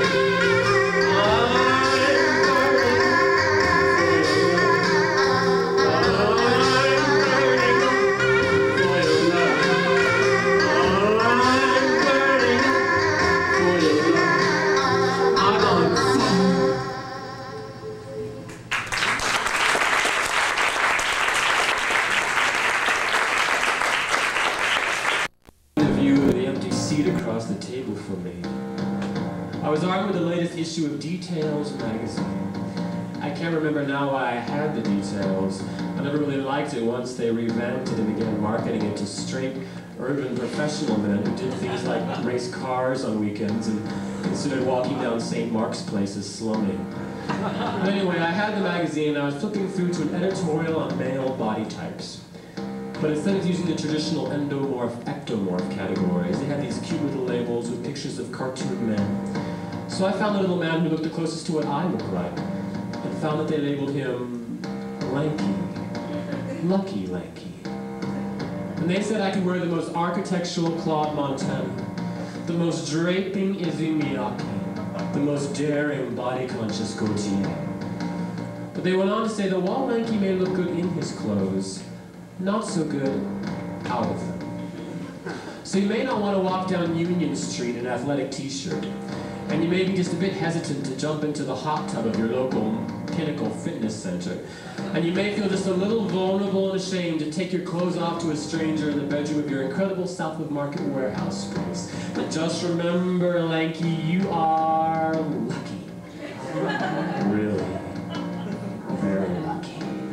Across the table from me. I was armed with the latest issue of Details magazine. I can't remember now why I had the Details. I never really liked it once they revamped it and began marketing it to straight urban professional men who did things like race cars on weekends and considered walking down Saint Mark's Place as slumming. But anyway, I had the magazine and I was flipping through to an editorial on male body types. But instead of using the traditional endomorph, ectomorph categories, they had these cute little labels with pictures of cartoon men. So I found the little man who looked the closest to what I look like, and found that they labeled him lanky. Lucky lanky. And they said I could wear the most architectural Claude Montana, the most draping Izzy Miyake, the most daring body-conscious Gautier. But they went on to say that while lanky may look good in his clothes, not so good out of them. So you may not want to walk down Union Street in an athletic t-shirt, and you may be just a bit hesitant to jump into the hot tub of your local Pinnacle Fitness Center, and you may feel just a little vulnerable and ashamed to take your clothes off to a stranger in the bedroom of your incredible South of Market warehouse space. But just remember, lanky, you are lucky. Really, very lucky.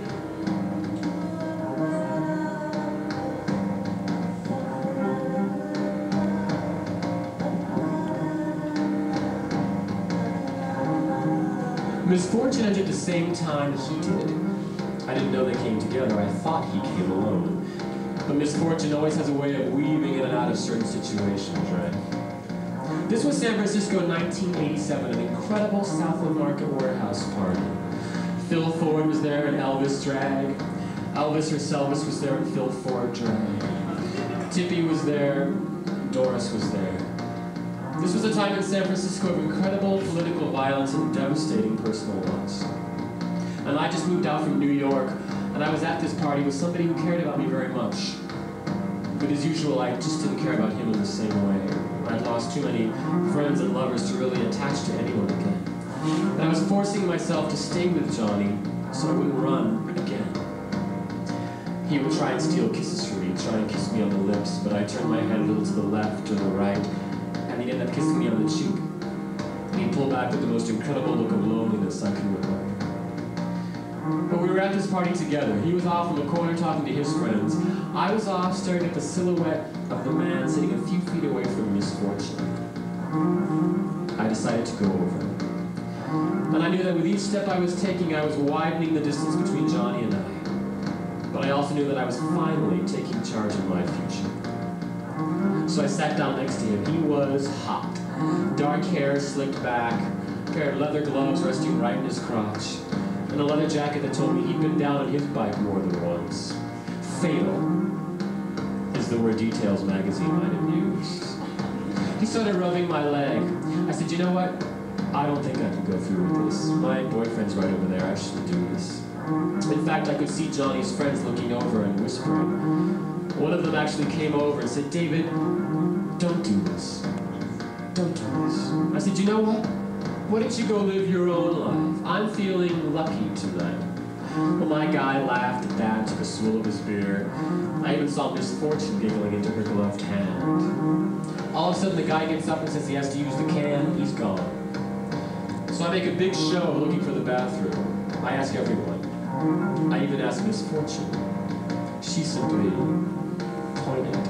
Misfortune entered the same time he did. I didn't know they came together. I thought he came alone. But misfortune always has a way of weaving in and out of certain situations, right? This was San Francisco in nineteen eighty-seven, an incredible South of Market warehouse party. Phil Ford was there in Elvis drag. Elvis herself was there in Phil Ford drag. Tippy was there. Doris was there. This was a time in San Francisco of incredible political violence and devastating personal loss. And I just moved out from New York, and I was at this party with somebody who cared about me very much. But as usual, I just didn't care about him in the same way. I'd lost too many friends and lovers to really attach to anyone again. And I was forcing myself to stay with Johnny so I wouldn't run again. He would try and steal kisses from me, try and kiss me on the lips, but I turned my head a little to the left or the right, and he'd end up kissing me on the cheek. And he'd pull back with the most incredible look of loneliness I could remember. But we were at this party together. He was off in the corner talking to his friends. I was off staring at the silhouette of the man sitting a few feet away from misfortune. I decided to go over. And I knew that with each step I was taking, I was widening the distance between Johnny and I. But I also knew that I was finally taking charge of my future. So I sat down next to him. He was hot. Dark hair slicked back, a pair of leather gloves resting right in his crotch, and a leather jacket that told me he'd been down on his bike more than once. Fatal is the word Details magazine might have used. He started rubbing my leg. I said, you know what? I don't think I can go through with this. My boyfriend's right over there. I shouldn't do this. In fact, I could see Johnny's friends looking over and whispering. One of them actually came over and said, David, don't do this. Don't do this. I said, you know what? Why don't you go live your own life? I'm feeling lucky tonight. Well, my guy laughed at that, took a swill of his beer. I even saw Misfortune giggling into her gloved hand. All of a sudden, the guy gets up and says he has to use the can. He's gone. So I make a big show of looking for the bathroom. I ask everyone. I even ask Misfortune. She simply pointed.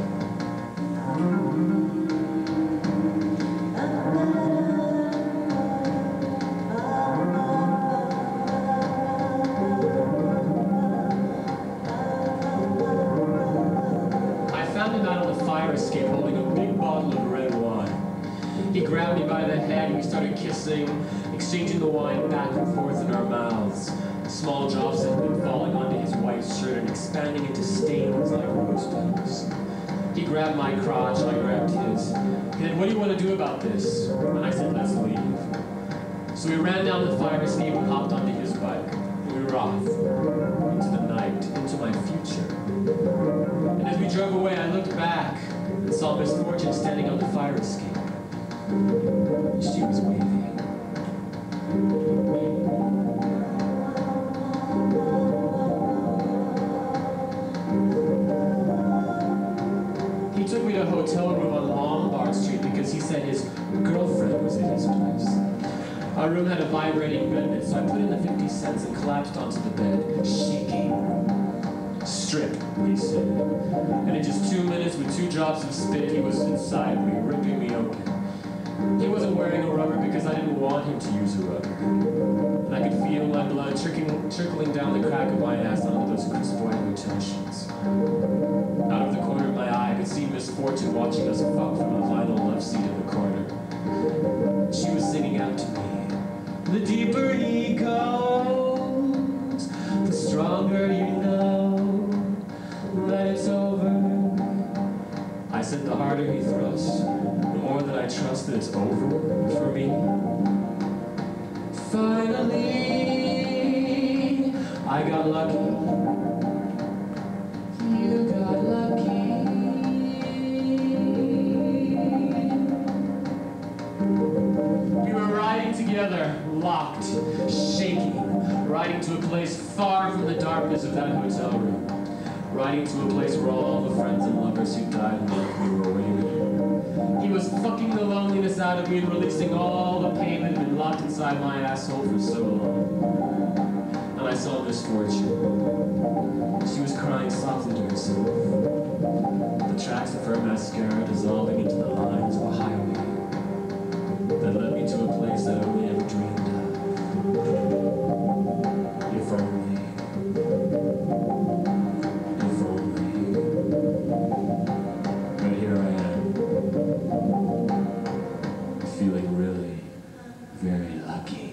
Escape holding a big bottle of red wine. He grabbed me by the head and we started kissing, exchanging the wine back and forth in our mouths. Small drops had been falling onto his white shirt and expanding into stains like rose petals. He grabbed my crotch and I grabbed his. He said, what do you want to do about this? And I said, let's leave. So we ran down the fire escape and hopped onto his bike. And we were off into the night, into my future. And as we drove away, I looked back and saw Misfortune standing on the fire escape. She was waving. He took me to a hotel room on Lombard Street because he said his girlfriend was in his place. Our room had a vibrating bed in it, so I put in the fifty cents and collapsed onto the bed, shaking. Strip, he said. And in just two minutes, with two drops of spit, he was inside me, ripping me open. He wasn't wearing a rubber because I didn't want him to use a rubber. And I could blood trickling, trickling down the crack of my ass onto those crisp white hotel sheets. Out of the corner of my eye, I could see Miss Fortune watching us fuck from a vinyl love seat in the corner. She was singing out to me, "The deeper he goes, the stronger you know that it's over." I said the harder he thrusts, the more that I trust that it's over for me. Finally, I got lucky. You got lucky. We were riding together, locked, shaking, riding to a place far from the darkness of that hotel room. Riding to a place where all the friends and lovers who died in love we were waiting. He was fucking the loneliness out of me and releasing all the pain that had been locked inside my asshole for so long. And I saw Miss Fortune. She was crying softly to herself. The tracks of her mascara dissolving into the lines of a highway that led me to a place I'd only ever dreamed of. If only. If only. But here I am. Feeling really very lucky.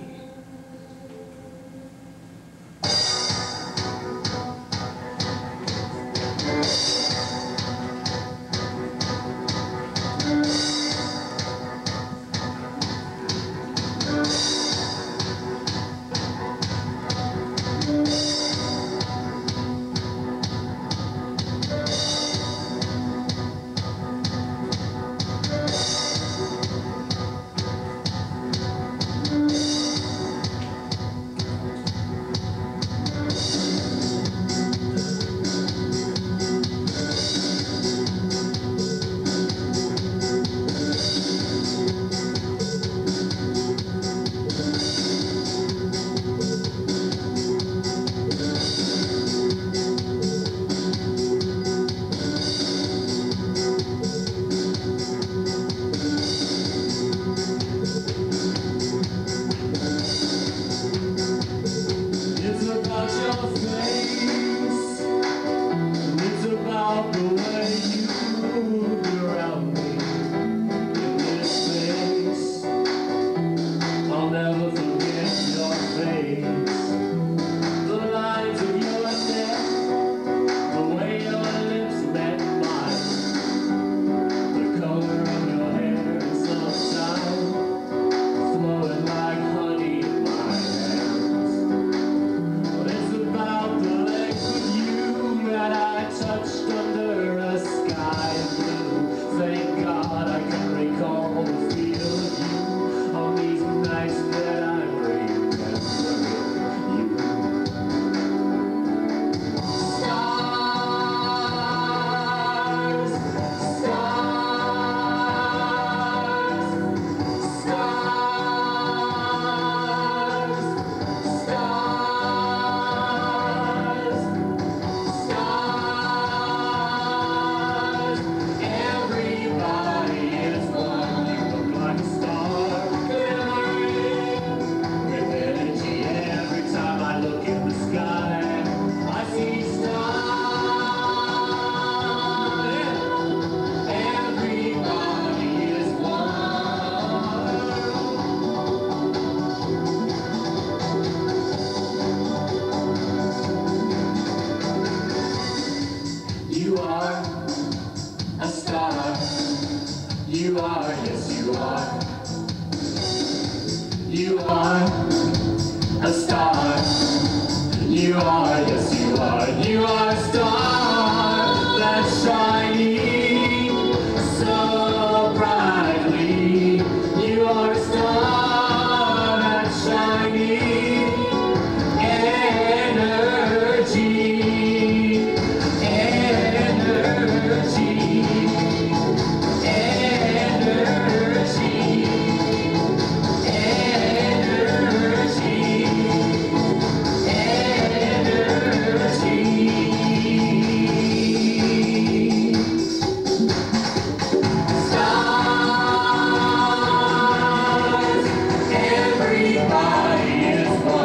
Everybody is one.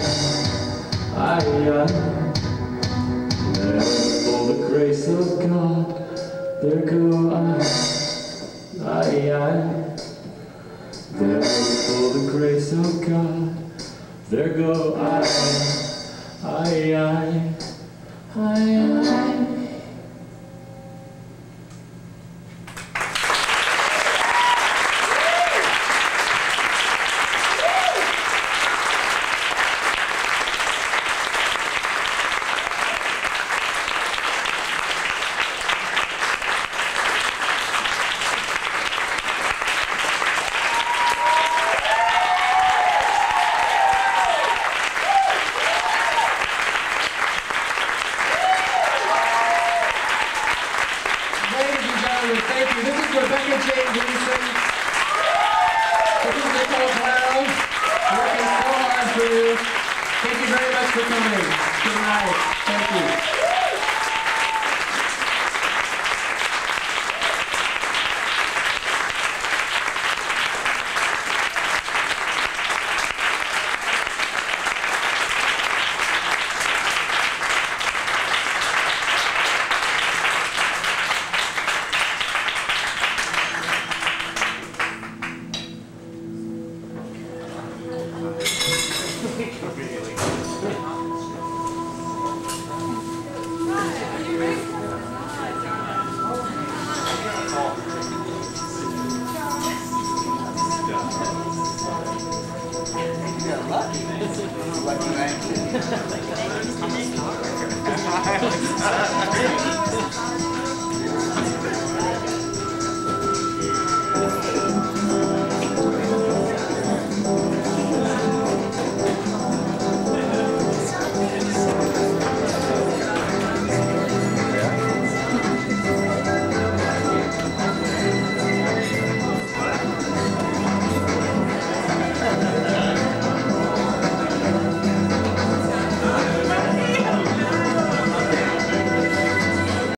I, I, there for the grace of God, there go I, I, I, there for the grace of God, there go I, I, I, I, I. Thank you. This is Rebecca Jane Gleason. This is Nicole Claro. Working so hard for you. Thank you very much for coming. Good night. Thank you.